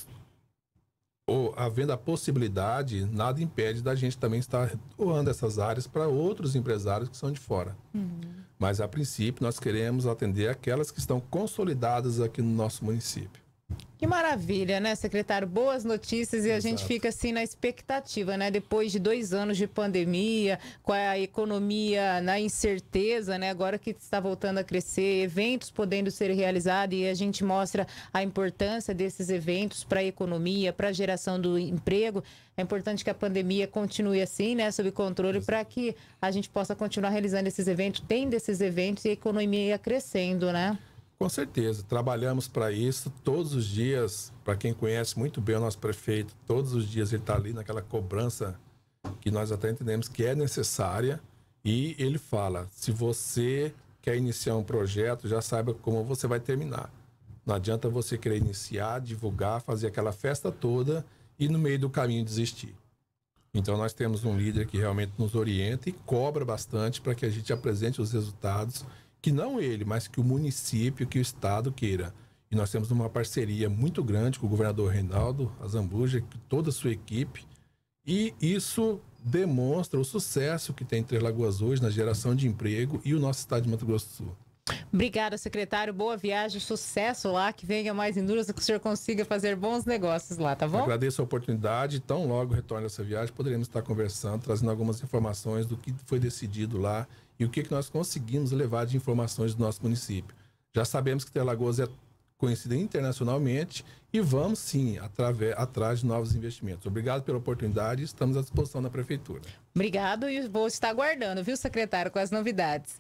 havendo a possibilidade, nada impede da gente também estar doando essas áreas para outros empresários que são de fora. Mas, a princípio, nós queremos atender aquelas que estão consolidadas aqui no nosso município.
Que maravilha, né, secretário? Boas notícias e a gente fica assim na expectativa, né? Depois de 2 anos de pandemia, com a economia na incerteza, né? Agora que está voltando a crescer, eventos podendo ser realizados e a gente mostra a importância desses eventos para a economia, para a geração do emprego. É importante que a pandemia continue assim, né, sob controle, para que a gente possa continuar realizando esses eventos, tendo esses eventos e a economia crescendo, né?
Com certeza, trabalhamos para isso todos os dias. Para quem conhece muito bem o nosso prefeito, todos os dias ele está ali naquela cobrança que nós até entendemos que é necessária. E ele fala, se você quer iniciar um projeto, já saiba como você vai terminar. Não adianta você querer iniciar, divulgar, fazer aquela festa toda e no meio do caminho desistir. Então nós temos um líder que realmente nos orienta e cobra bastante para que a gente apresente os resultados que não ele, mas que o município, que o estado queira. E nós temos uma parceria muito grande com o governador Reinaldo Azambuja, com toda a sua equipe, e isso demonstra o sucesso que tem Três Lagoas hoje na geração de emprego e o nosso estado de Mato Grosso do Sul.
Obrigada, secretário. Boa viagem, sucesso lá, que venha mais indústria, que o senhor consiga fazer bons negócios lá, tá bom?
Agradeço a oportunidade. Tão logo retorne essa viagem, poderemos estar conversando, trazendo algumas informações do que foi decidido lá e o que nós conseguimos levar de informações do nosso município. Já sabemos que Três Lagoas é conhecida internacionalmente e vamos sim atrás de novos investimentos. Obrigado pela oportunidade e estamos à disposição da Prefeitura.
Obrigado e vou estar aguardando, viu, secretário, com as novidades.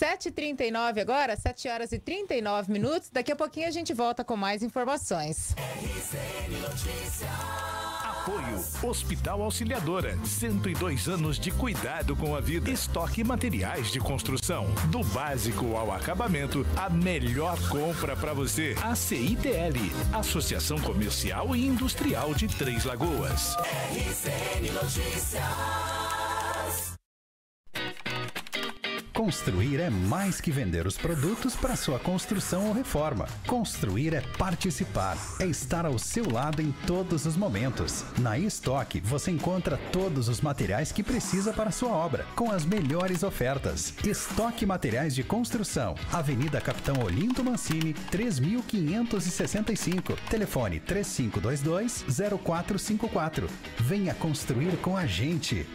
7h39 agora, 7h39. Daqui a pouquinho a gente volta com mais informações.
RCN Notícias. Apoio Hospital Auxiliadora, 102 anos de cuidado com a vida. Estoque e materiais de construção, do básico ao acabamento, a melhor compra para você. A CITL, Associação Comercial e Industrial de Três Lagoas.
RCN Notícias.
Construir é mais que vender os produtos para sua construção ou reforma. Construir é participar, é estar ao seu lado em todos os momentos. Na Estoque você encontra todos os materiais que precisa para sua obra, com as melhores ofertas. Estoque Materiais de Construção, Avenida Capitão Olinto Mancini, 3565. Telefone 3522-0454. Venha construir com a gente.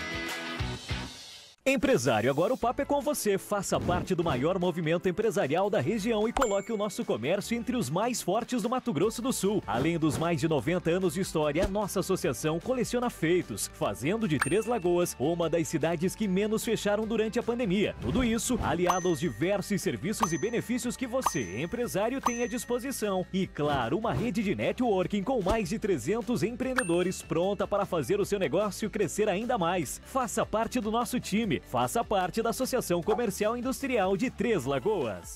Empresário, agora o papo é com você. Faça parte do maior movimento empresarial da região e coloque o nosso comércio entre os mais fortes do Mato Grosso do Sul. Além dos mais de 90 anos de história, a nossa associação coleciona feitos, fazendo de Três Lagoas uma das cidades que menos fecharam durante a pandemia. Tudo isso aliado aos diversos serviços e benefícios que você, empresário, tem à disposição. E, claro, uma rede de networking com mais de 300 empreendedores pronta para fazer o seu negócio crescer ainda mais. Faça parte do nosso time. Faça parte da Associação Comercial e Industrial de Três Lagoas.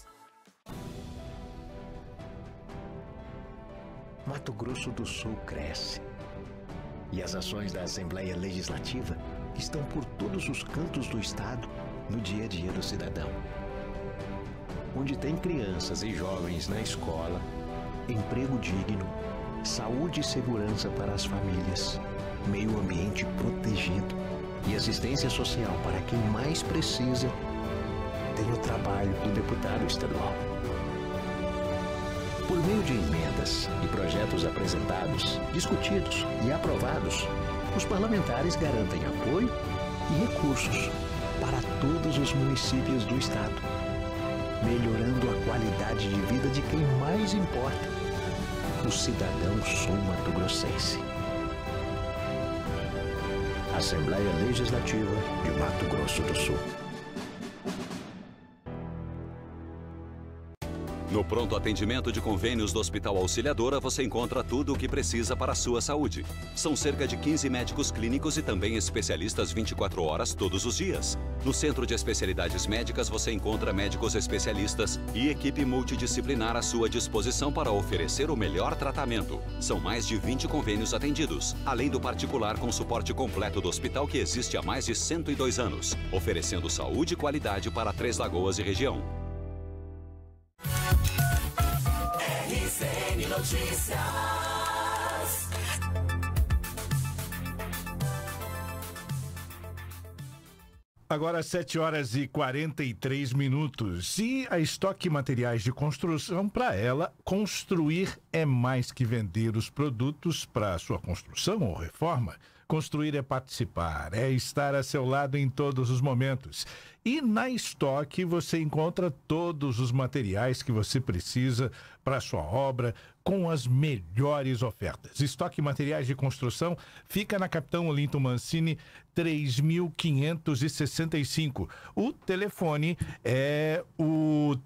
Mato Grosso do Sul cresce. E as ações da Assembleia Legislativa estão por todos os cantos do estado no dia a dia do cidadão. Onde tem crianças e jovens na escola, emprego digno, saúde e segurança para as famílias, meio ambiente protegido e assistência social para quem mais precisa, tem o trabalho do deputado estadual. Por meio de emendas e projetos apresentados, discutidos e aprovados, os parlamentares garantem apoio e recursos para todos os municípios do estado, melhorando a qualidade de vida de quem mais importa, o cidadão sul-mato-grossense. Assembleia Legislativa de Mato Grosso do Sul.
No pronto atendimento de convênios do Hospital Auxiliadora, você encontra tudo o que precisa para a sua saúde. São cerca de 15 médicos clínicos e também especialistas 24 horas todos os dias. No Centro de Especialidades Médicas, você encontra médicos especialistas e equipe multidisciplinar à sua disposição para oferecer o melhor tratamento. São mais de 20 convênios atendidos, além do particular com suporte completo do hospital que existe há mais de 102 anos, oferecendo saúde e qualidade para Três Lagoas e região.
RCN Notícias.
Agora 7 horas e 43 minutos. E a Estoque Materiais de Construção, para ela, construir é mais que vender os produtos para sua construção ou reforma. Construir é participar, é estar a seu lado em todos os momentos. E na Estoque você encontra todos os materiais que você precisa para sua obra com as melhores ofertas. Estoque Materiais de Construção fica na Capitão Olinto Mancini 3565. O telefone é o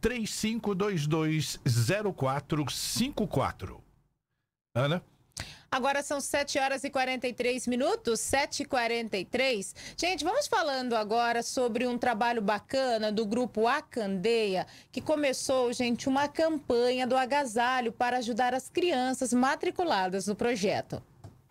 35220454. Ana?
Agora são 7 horas e 43 minutos, 7h43. Gente, vamos falando agora sobre um trabalho bacana do grupo A Candeia, que começou, gente, uma campanha do agasalho para ajudar as crianças matriculadas no projeto.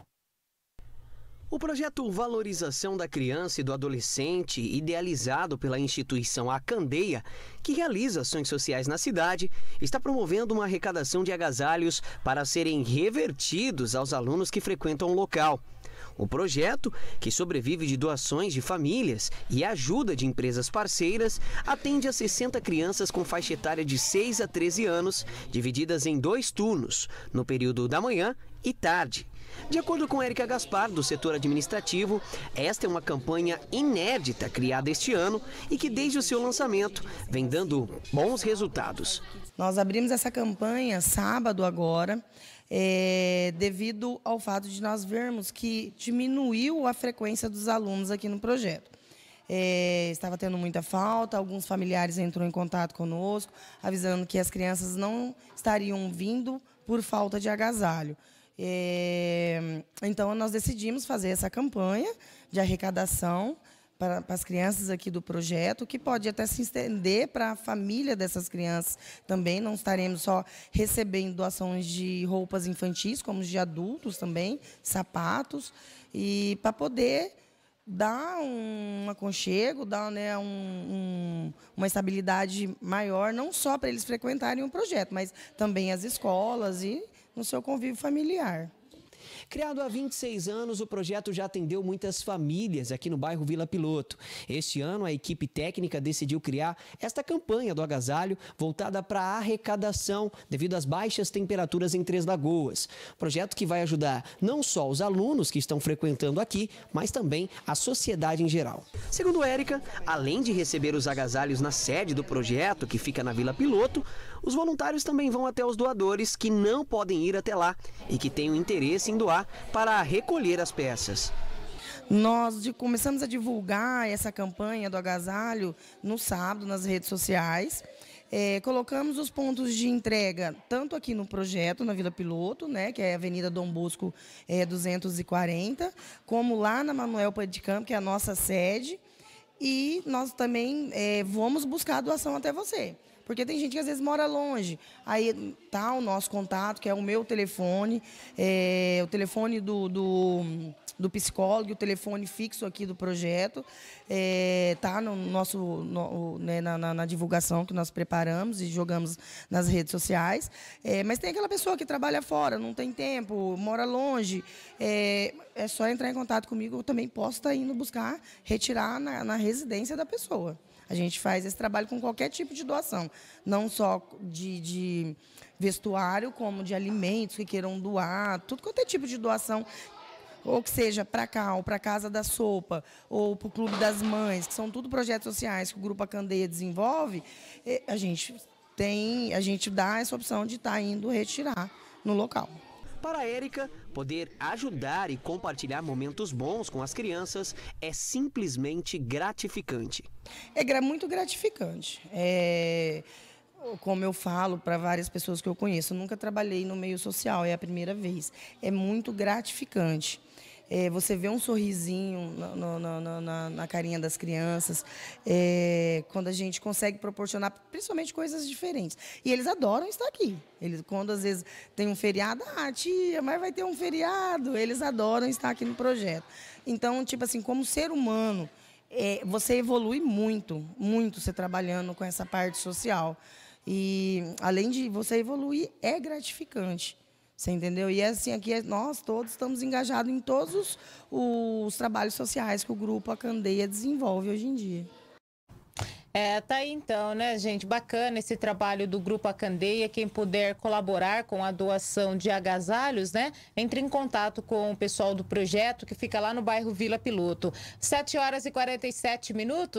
O projeto Valorização da Criança e do Adolescente, idealizado pela instituição A Candeia, que realiza ações sociais na cidade, está promovendo uma arrecadação de agasalhos para serem revertidos aos alunos que frequentam o local. O projeto, que sobrevive de doações de famílias e ajuda de empresas parceiras, atende a 60 crianças com faixa etária de 6 a 13 anos, divididas em 2 turnos, no período da manhã e tarde. De acordo com Érica Gaspar, do setor administrativo, esta é uma campanha inédita criada este ano e que desde o seu lançamento vem dando bons resultados.
Nós abrimos essa campanha sábado agora, devido ao fato de nós vermos que diminuiu a frequência dos alunos aqui no projeto. Estava tendo muita falta, alguns familiares entrou em contato conosco, avisando que as crianças não estariam vindo por falta de agasalho. Então, nós decidimos fazer essa campanha de arrecadação para as crianças aqui do projeto, que pode até se estender para a família dessas crianças também. Não estaremos só recebendo doações de roupas infantis, como de adultos também, sapatos, e para poder dar um aconchego, dar, né, uma estabilidade maior, não só para eles frequentarem o projeto, mas também as escolas e no seu convívio familiar.
Criado há 26 anos, o projeto já atendeu muitas famílias aqui no bairro Vila Piloto. Este ano, a equipe técnica decidiu criar esta campanha do agasalho voltada para a arrecadação devido às baixas temperaturas em Três Lagoas. Projeto que vai ajudar não só os alunos que estão frequentando aqui, mas também a sociedade em geral. Segundo Érica, além de receber os agasalhos na sede do projeto, que fica na Vila Piloto, os voluntários também vão até os doadores que não podem ir até lá e que têm o interesse em doar para recolher as peças.
Nós começamos a divulgar essa campanha do agasalho no sábado nas redes sociais. Colocamos os pontos de entrega tanto aqui no projeto, na Vila Piloto, né, que é a Avenida Dom Bosco 240, como lá na Manuel Pé de Campo, que é a nossa sede. E nós também vamos buscar a doação até você. Porque tem gente que às vezes mora longe. Aí tá o nosso contato, que é o meu telefone, o telefone do psicólogo, o telefone fixo aqui do projeto. Tá no nosso, né, na divulgação que nós preparamos e jogamos nas redes sociais. Mas tem aquela pessoa que trabalha fora, não tem tempo, mora longe. É só entrar em contato comigo, eu também posso estar indo buscar, retirar na residência da pessoa. A gente faz esse trabalho com qualquer tipo de doação, não só de vestuário, como de alimentos que queiram doar, tudo quanto é tipo de doação, ou que seja para cá, ou para a Casa da Sopa, ou para o Clube das Mães, que são tudo projetos sociais que o Grupo A Candeia desenvolve, a gente dá essa opção de estar indo retirar no local.
Para a Érica, poder ajudar e compartilhar momentos bons com as crianças é simplesmente gratificante.
É muito gratificante. Como eu falo para várias pessoas que eu conheço, eu nunca trabalhei no meio social, é a primeira vez. É muito gratificante. Você vê um sorrisinho na carinha das crianças, quando a gente consegue proporcionar, principalmente, coisas diferentes. E eles adoram estar aqui. Quando, às vezes, tem um feriado, tia, mas vai ter um feriado. Eles adoram estar aqui no projeto. Então, tipo assim, como ser humano, você evolui muito, muito você trabalhando com essa parte social. E, além de você evoluir, é gratificante. Você entendeu? E assim, aqui nós todos estamos engajados em todos os trabalhos sociais que o Grupo A Candeia desenvolve hoje em dia.
Tá aí então, né, gente? Bacana esse trabalho do Grupo A Candeia. Quem puder colaborar com a doação de agasalhos, né? Entre em contato com o pessoal do projeto que fica lá no bairro Vila Piloto. 7h47,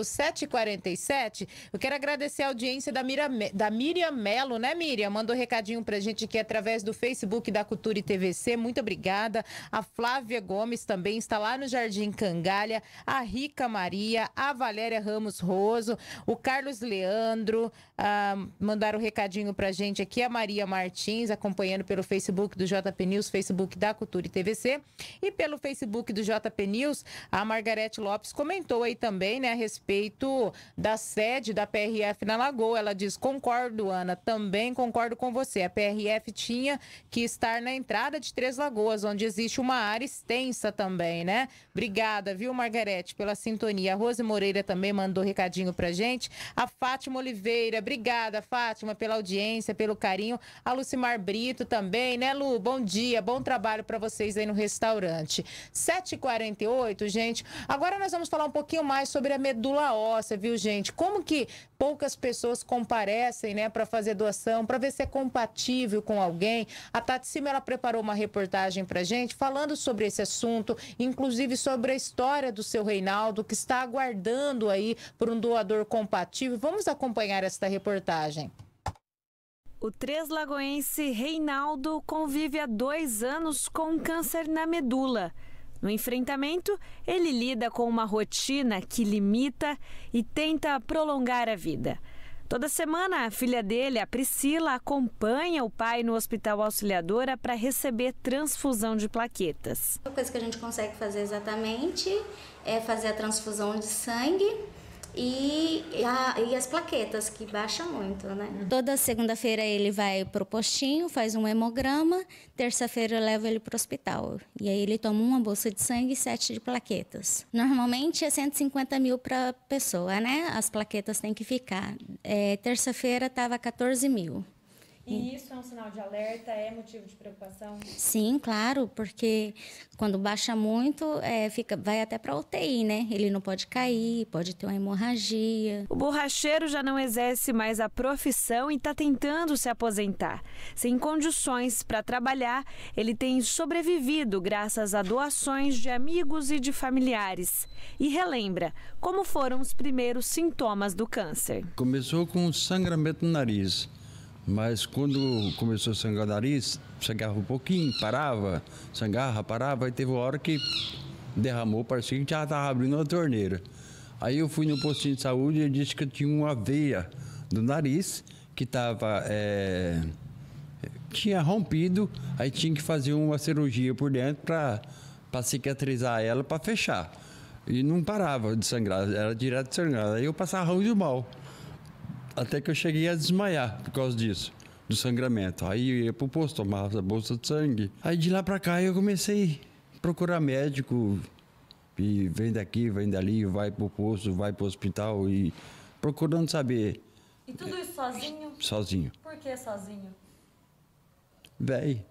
7h47. Eu quero agradecer a audiência da Miriam Melo, né, Miriam? Mandou recadinho pra gente aqui através do Facebook da Cultura e TVC. Muito obrigada. A Flávia Gomes também está lá no Jardim Cangalha. A Rica Maria, a Valéria Ramos Roso, o Carlos Leandro, mandaram um recadinho pra gente aqui, a Maria Martins, acompanhando pelo Facebook do JP News, Facebook da Cultura e TVC, e pelo Facebook do JP News, a Margarete Lopes comentou aí também, né, a respeito da sede da PRF na Lagoa. Ela diz: concordo, Ana, também concordo com você, a PRF tinha que estar na entrada de Três Lagoas, onde existe uma área extensa também, né? Obrigada, viu, Margarete, pela sintonia. A Rose Moreira também mandou recadinho pra gente. A Fátima Oliveira, obrigada, Fátima, pela audiência, pelo carinho. A Lucimar Brito também, né, Lu? Bom dia, bom trabalho para vocês aí no restaurante. 7h48, gente. Agora nós vamos falar um pouquinho mais sobre a medula óssea, viu, gente? Como que poucas pessoas comparecem, né, para fazer doação, para ver se é compatível com alguém. A Tati Cima, ela preparou uma reportagem pra gente falando sobre esse assunto, inclusive sobre a história do seu Reinaldo, que está aguardando aí por um doador compatível. Vamos acompanhar esta reportagem.
O treslagoense Reinaldo convive há 2 anos com um câncer na medula. No enfrentamento, ele lida com uma rotina que limita e tenta prolongar a vida. Toda semana, a filha dele, a Priscila, acompanha o pai no Hospital Auxiliadora para receber transfusão de plaquetas.
A coisa que a gente consegue fazer exatamente é fazer a transfusão de sangue e as plaquetas, que baixam muito, né? Toda segunda-feira ele vai pro postinho, faz um hemograma, terça-feira eu levo ele pro hospital. E aí ele toma uma bolsa de sangue e 7 de plaquetas. Normalmente é 150 mil para pessoa, né? As plaquetas têm que ficar. Terça-feira estava 14 mil.
E isso é um sinal de alerta, é motivo de preocupação?
Sim, claro, porque quando baixa muito, vai até para UTI, né? Ele não pode cair, pode ter uma hemorragia.
O borracheiro já não exerce mais a profissão e está tentando se aposentar. Sem condições para trabalhar, ele tem sobrevivido graças a doações de amigos e de familiares. E relembra como foram os primeiros sintomas do câncer.
Começou com um sangramento no nariz. Mas quando começou a sangrar o nariz, sangrava um pouquinho, parava, sangrava, parava, e teve uma hora que derramou, parecia que já estava abrindo uma torneira. Aí eu fui no postinho de saúde e ele disse que eu tinha uma veia do nariz que tinha rompido, aí tinha que fazer uma cirurgia por dentro para cicatrizar ela, para fechar. E não parava de sangrar, era direto de sangrar. Aí eu passava ruim de mal. Até que eu cheguei a desmaiar por causa disso, do sangramento. Aí eu ia pro posto, tomava a bolsa de sangue. Aí de lá pra cá eu comecei a procurar médico. E vem daqui, vem dali, vai pro posto, vai pro hospital e procurando saber.
E tudo isso sozinho?
Sozinho.
Por que sozinho?
Véi.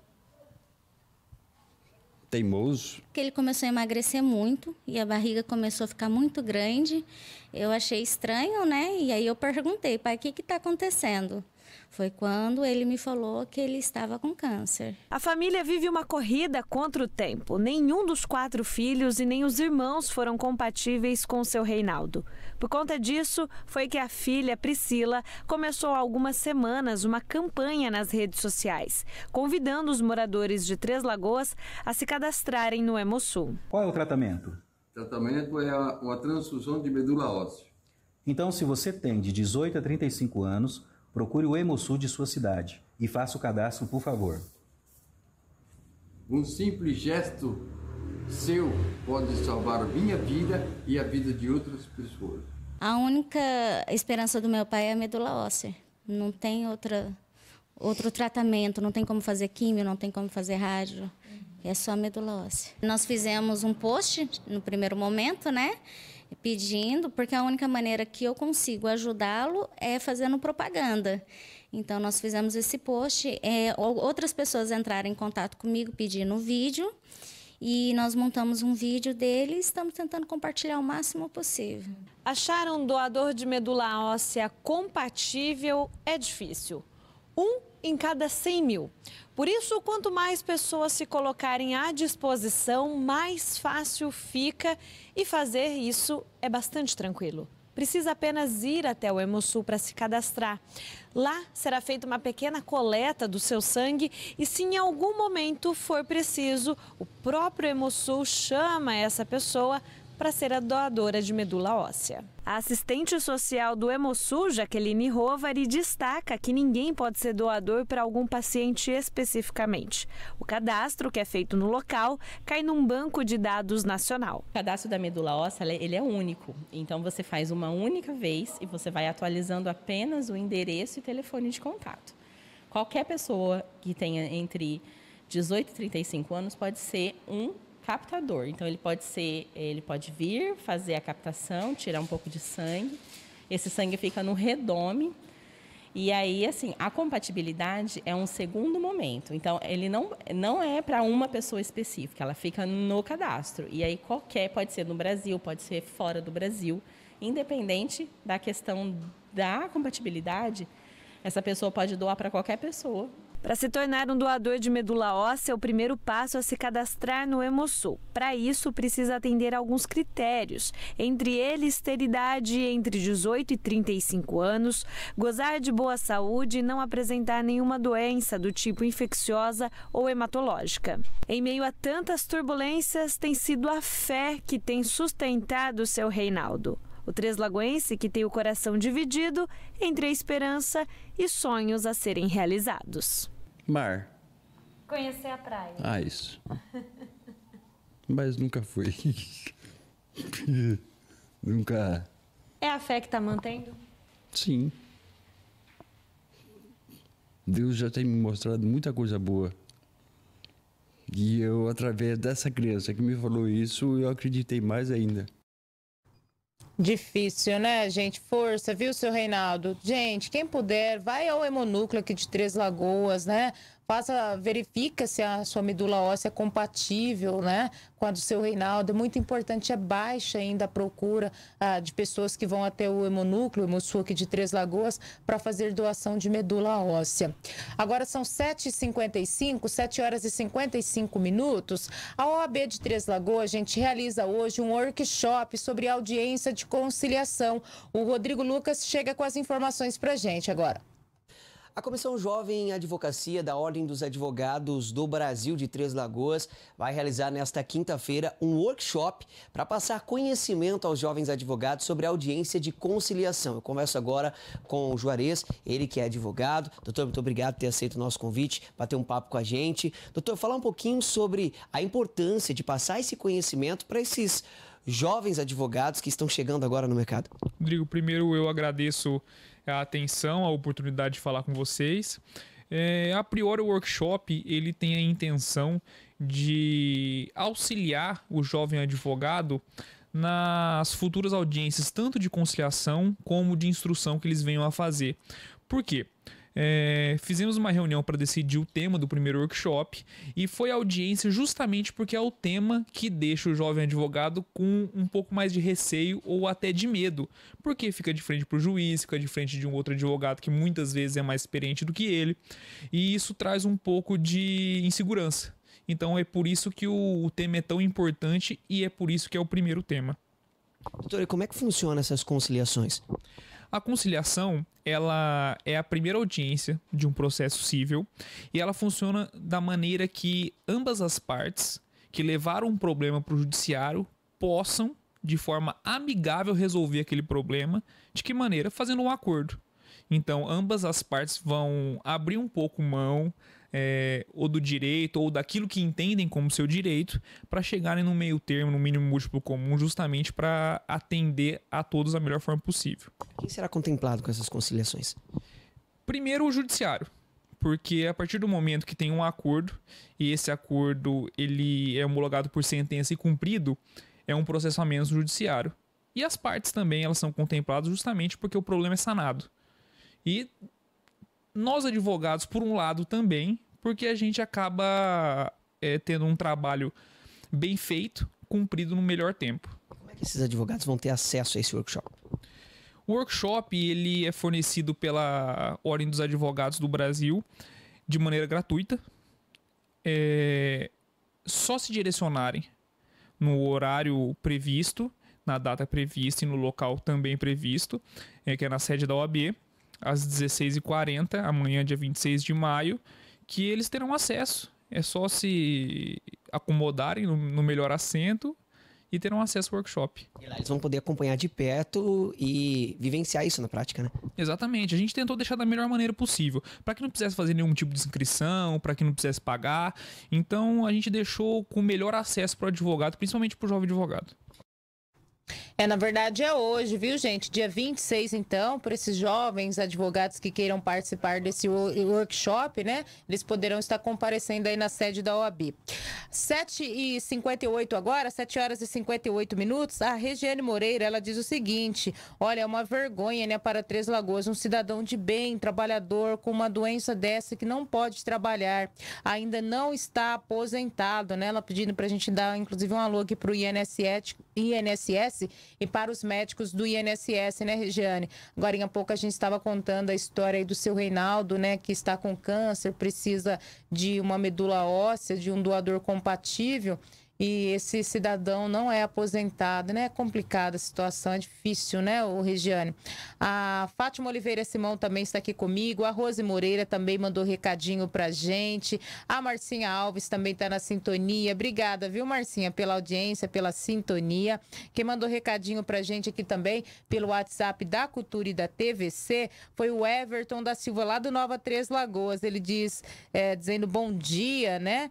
Teimoso.
Porque ele começou a emagrecer muito e a barriga começou a ficar muito grande. Eu achei estranho, né? E aí eu perguntei, pai, o que está acontecendo? Foi quando ele me falou que ele estava com câncer.
A família vive uma corrida contra o tempo. Nenhum dos 4 filhos e nem os irmãos foram compatíveis com o seu Reinaldo. Por conta disso, foi que a filha, Priscila, começou há algumas semanas uma campanha nas redes sociais, convidando os moradores de Três Lagoas a se cadastrarem no Hemosul.
Qual é o tratamento?
O tratamento é uma transfusão de medula óssea.
Então, se você tem de 18 a 35 anos,
procure o Hemosul de sua cidade e faça o cadastro, por favor.
Um simples gesto seu pode salvar a minha vida e a vida de outras pessoas.
A única esperança do meu pai é a medula óssea. Não tem outro tratamento, não tem como fazer químio, não tem como fazer rádio. É só a medula óssea. Nós fizemos um post no primeiro momento, né? Pedindo, porque a única maneira que eu consigo ajudá-lo é fazendo propaganda. Então, nós fizemos esse post, outras pessoas entraram em contato comigo pedindo vídeo, e nós montamos um vídeo dele e estamos tentando compartilhar o máximo possível.
Achar um doador de medula óssea compatível é difícil. 1 em cada 100 mil. Por isso, quanto mais pessoas se colocarem à disposição, mais fácil fica, e fazer isso é bastante tranquilo. Precisa apenas ir até o Hemosul para se cadastrar. Lá será feita uma pequena coleta do seu sangue e, se em algum momento for preciso, o próprio Hemosul chama essa pessoa para ser a doadora de medula óssea. A assistente social do Hemosul, Jaqueline Rovari, destaca que ninguém pode ser doador para algum paciente especificamente. O cadastro, que é feito no local, cai num banco de dados nacional.
O cadastro da medula óssea, ele é único. Então, você faz uma única vez e você vai atualizando apenas o endereço e telefone de contato. Qualquer pessoa que tenha entre 18 e 35 anos pode ser um captador. Então, ele pode vir, fazer a captação, tirar um pouco de sangue. Esse sangue fica no redome. E aí, assim, a compatibilidade é um segundo momento. Então, ele não é para uma pessoa específica, ela fica no cadastro. E aí, pode ser no Brasil, pode ser fora do Brasil. Independente da questão da compatibilidade, essa pessoa pode doar para qualquer pessoa.
Para se tornar um doador de medula óssea, o primeiro passo é se cadastrar no Hemosul. Para isso, precisa atender a alguns critérios, entre eles ter idade entre 18 e 35 anos, gozar de boa saúde e não apresentar nenhuma doença do tipo infecciosa ou hematológica. Em meio a tantas turbulências, tem sido a fé que tem sustentado o seu Reinaldo. O treslagoense que tem o coração dividido entre a esperança e sonhos a serem realizados.
Mar.
Conhecer a praia.
Ah, isso. Mas nunca fui. Nunca.
É a fé que está mantendo?
Sim. Deus já tem me mostrado muita coisa boa. E eu, através dessa criança que me falou isso, eu acreditei mais ainda.
Difícil, né, gente? Força, viu, seu Reinaldo? Gente, quem puder, vai ao Hemonúcleo aqui de Três Lagoas, né? Verifica se a sua medula óssea é compatível, né, com a do seu Reinaldo. É muito importante, é baixa ainda a procura de pessoas que vão até o Hemonúcleo, o Hemosul aqui de Três Lagoas, para fazer doação de medula óssea. Agora são 7h55, 7 horas e 55 minutos. A OAB de Três Lagoas, a gente realiza hoje um workshop sobre audiência de conciliação. O Rodrigo Lucas chega com as informações para a gente agora.
A Comissão Jovem em Advocacia da Ordem dos Advogados do Brasil de Três Lagoas vai realizar nesta quinta-feira um workshop para passar conhecimento aos jovens advogados sobre a audiência de conciliação. Eu converso agora com o Juarez, ele que é advogado. Doutor, muito obrigado por ter aceito o nosso convite, bater um papo com a gente. Doutor, falar um pouquinho sobre a importância de passar esse conhecimento para esses jovens advogados que estão chegando agora no mercado.
Rodrigo, primeiro eu agradeço a atenção, a oportunidade de falar com vocês. A priori, o workshop ele tem a intenção de auxiliar o jovem advogado nas futuras audiências, tanto de conciliação como de instrução que eles venham a fazer. Por quê? Fizemos uma reunião para decidir o tema do primeiro workshop e foi a audiência justamente porque é o tema que deixa o jovem advogado com um pouco mais de receio ou até de medo, porque fica de frente para o juiz, fica de frente de um outro advogado que muitas vezes é mais experiente do que ele, e isso traz um pouco de insegurança. Então é por isso que o tema é tão importante e é por isso que é o primeiro tema.
Doutor, e como é que funciona essas conciliações?
A conciliação, ela é a primeira audiência de um processo civil e ela funciona da maneira que ambas as partes que levaram um problema para o judiciário possam, de forma amigável, resolver aquele problema. De que maneira? Fazendo um acordo. Então, ambas as partes vão abrir um pouco mão ou do direito ou daquilo que entendem como seu direito para chegarem no meio termo, no mínimo múltiplo comum, justamente para atender a todos da melhor forma possível.
Quem será contemplado com essas conciliações?
Primeiro, o judiciário, porque a partir do momento que tem um acordo e esse acordo ele é homologado por sentença e cumprido, é um processo a menos no judiciário. E as partes também elas são contempladas justamente porque o problema é sanado. E nós advogados, por um lado, também, porque a gente acaba tendo um trabalho bem feito, cumprido no melhor tempo.
Como é que esses advogados vão ter acesso a esse workshop?
O workshop ele é fornecido pela Ordem dos Advogados do Brasil de maneira gratuita. Só se direcionarem no horário previsto, na data prevista e no local também previsto, que é na sede da OAB, às 16h40, amanhã, dia 26 de maio, que eles terão acesso. É só se acomodarem no melhor assento e terão acesso ao workshop.
E lá eles vão poder acompanhar de perto e vivenciar isso na prática, né?
Exatamente. A gente tentou deixar da melhor maneira possível, para que não precisasse fazer nenhum tipo de inscrição, para que não precisasse pagar. Então, a gente deixou com melhor acesso para o advogado, principalmente para o jovem advogado.
Na verdade é hoje, viu, gente? Dia 26, então, para esses jovens advogados que queiram participar desse workshop, né? Eles poderão estar comparecendo aí na sede da OAB. 7h58 agora, 7 horas e 58 minutos. A Regiane Moreira, ela diz o seguinte: olha, é uma vergonha, né, para Três Lagoas, um cidadão de bem, trabalhador, com uma doença dessa que não pode trabalhar, ainda não está aposentado, né? Ela pedindo pra gente dar, inclusive, um alô aqui pro INSS e para os médicos do INSS, né, Regiane? Agora, em pouco, a gente estava contando a história aí do seu Reinaldo, né, que está com câncer, precisa de uma medula óssea, de um doador compatível, e esse cidadão não é aposentado, né? É complicada a situação, é difícil, né, o Regiane? A Fátima Oliveira Simão também está aqui comigo, a Rose Moreira também mandou recadinho pra gente, a Marcinha Alves também está na sintonia. Obrigada, viu, Marcinha, pela audiência, pela sintonia. Quem mandou recadinho pra gente aqui também pelo WhatsApp da Cultura e da TVC foi o Everton da Silva, lá do Nova Três Lagoas. Ele diz, dizendo bom dia, né?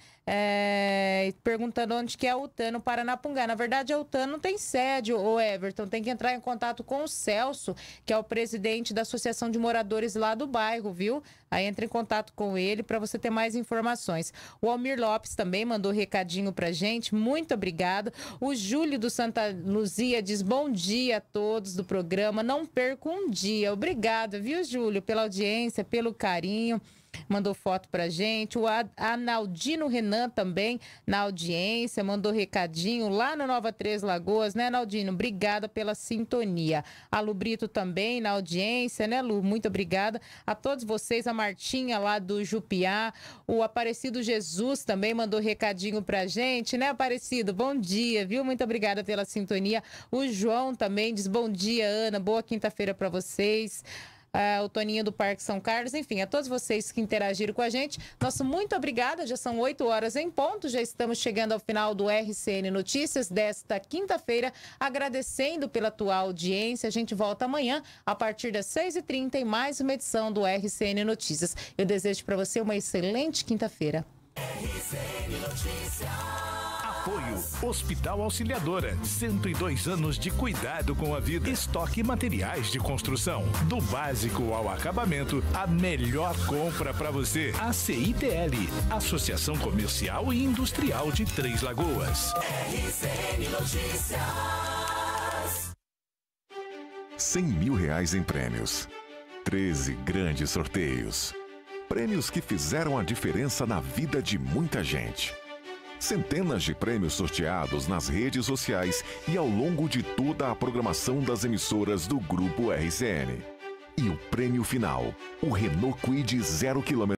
Perguntando onde que é a UTAN no Paranapungá. Na verdade, a UTAN não tem sede, o Everton. Tem que entrar em contato com o Celso, que é o presidente da Associação de Moradores lá do bairro, viu? Aí entra em contato com ele para você ter mais informações. O Almir Lopes também mandou recadinho pra gente. Muito obrigado. O Júlio do Santa Luzia diz bom dia a todos do programa. Não perca um dia. Obrigada, viu, Júlio, pela audiência, pelo carinho. Mandou foto pra gente. O Analdino Renan também na audiência, mandou recadinho lá no Nova Três Lagoas, né, Naldino? Obrigada pela sintonia. A Lu Brito também na audiência, né, Lu? Muito obrigada a todos vocês. A Martinha lá do Jupiá. O Aparecido Jesus também mandou recadinho pra gente, né, Aparecido? Bom dia, viu? Muito obrigada pela sintonia. O João também diz bom dia, Ana. Boa quinta-feira pra vocês. O Toninho do Parque São Carlos, enfim, a todos vocês que interagiram com a gente, nosso muito obrigada, já são 8 horas em ponto, já estamos chegando ao final do RCN Notícias desta quinta-feira, agradecendo pela tua audiência. A gente volta amanhã a partir das 6h30 em mais uma edição do RCN Notícias. Eu desejo para você uma excelente quinta-feira.
RCN Notícias. Apoio Hospital Auxiliadora, 102 anos de cuidado com a vida. Estoque materiais de construção, do básico ao acabamento, a melhor compra para você. ACITL, Associação Comercial e Industrial de Três Lagoas.
RCN Notícias.
R$100 mil em prêmios. 13 grandes sorteios. Prêmios que fizeram a diferença na vida de muita gente. Centenas de prêmios sorteados nas redes sociais e ao longo de toda a programação das emissoras do Grupo RCN. E o prêmio final, o Renault Kwid 0 km.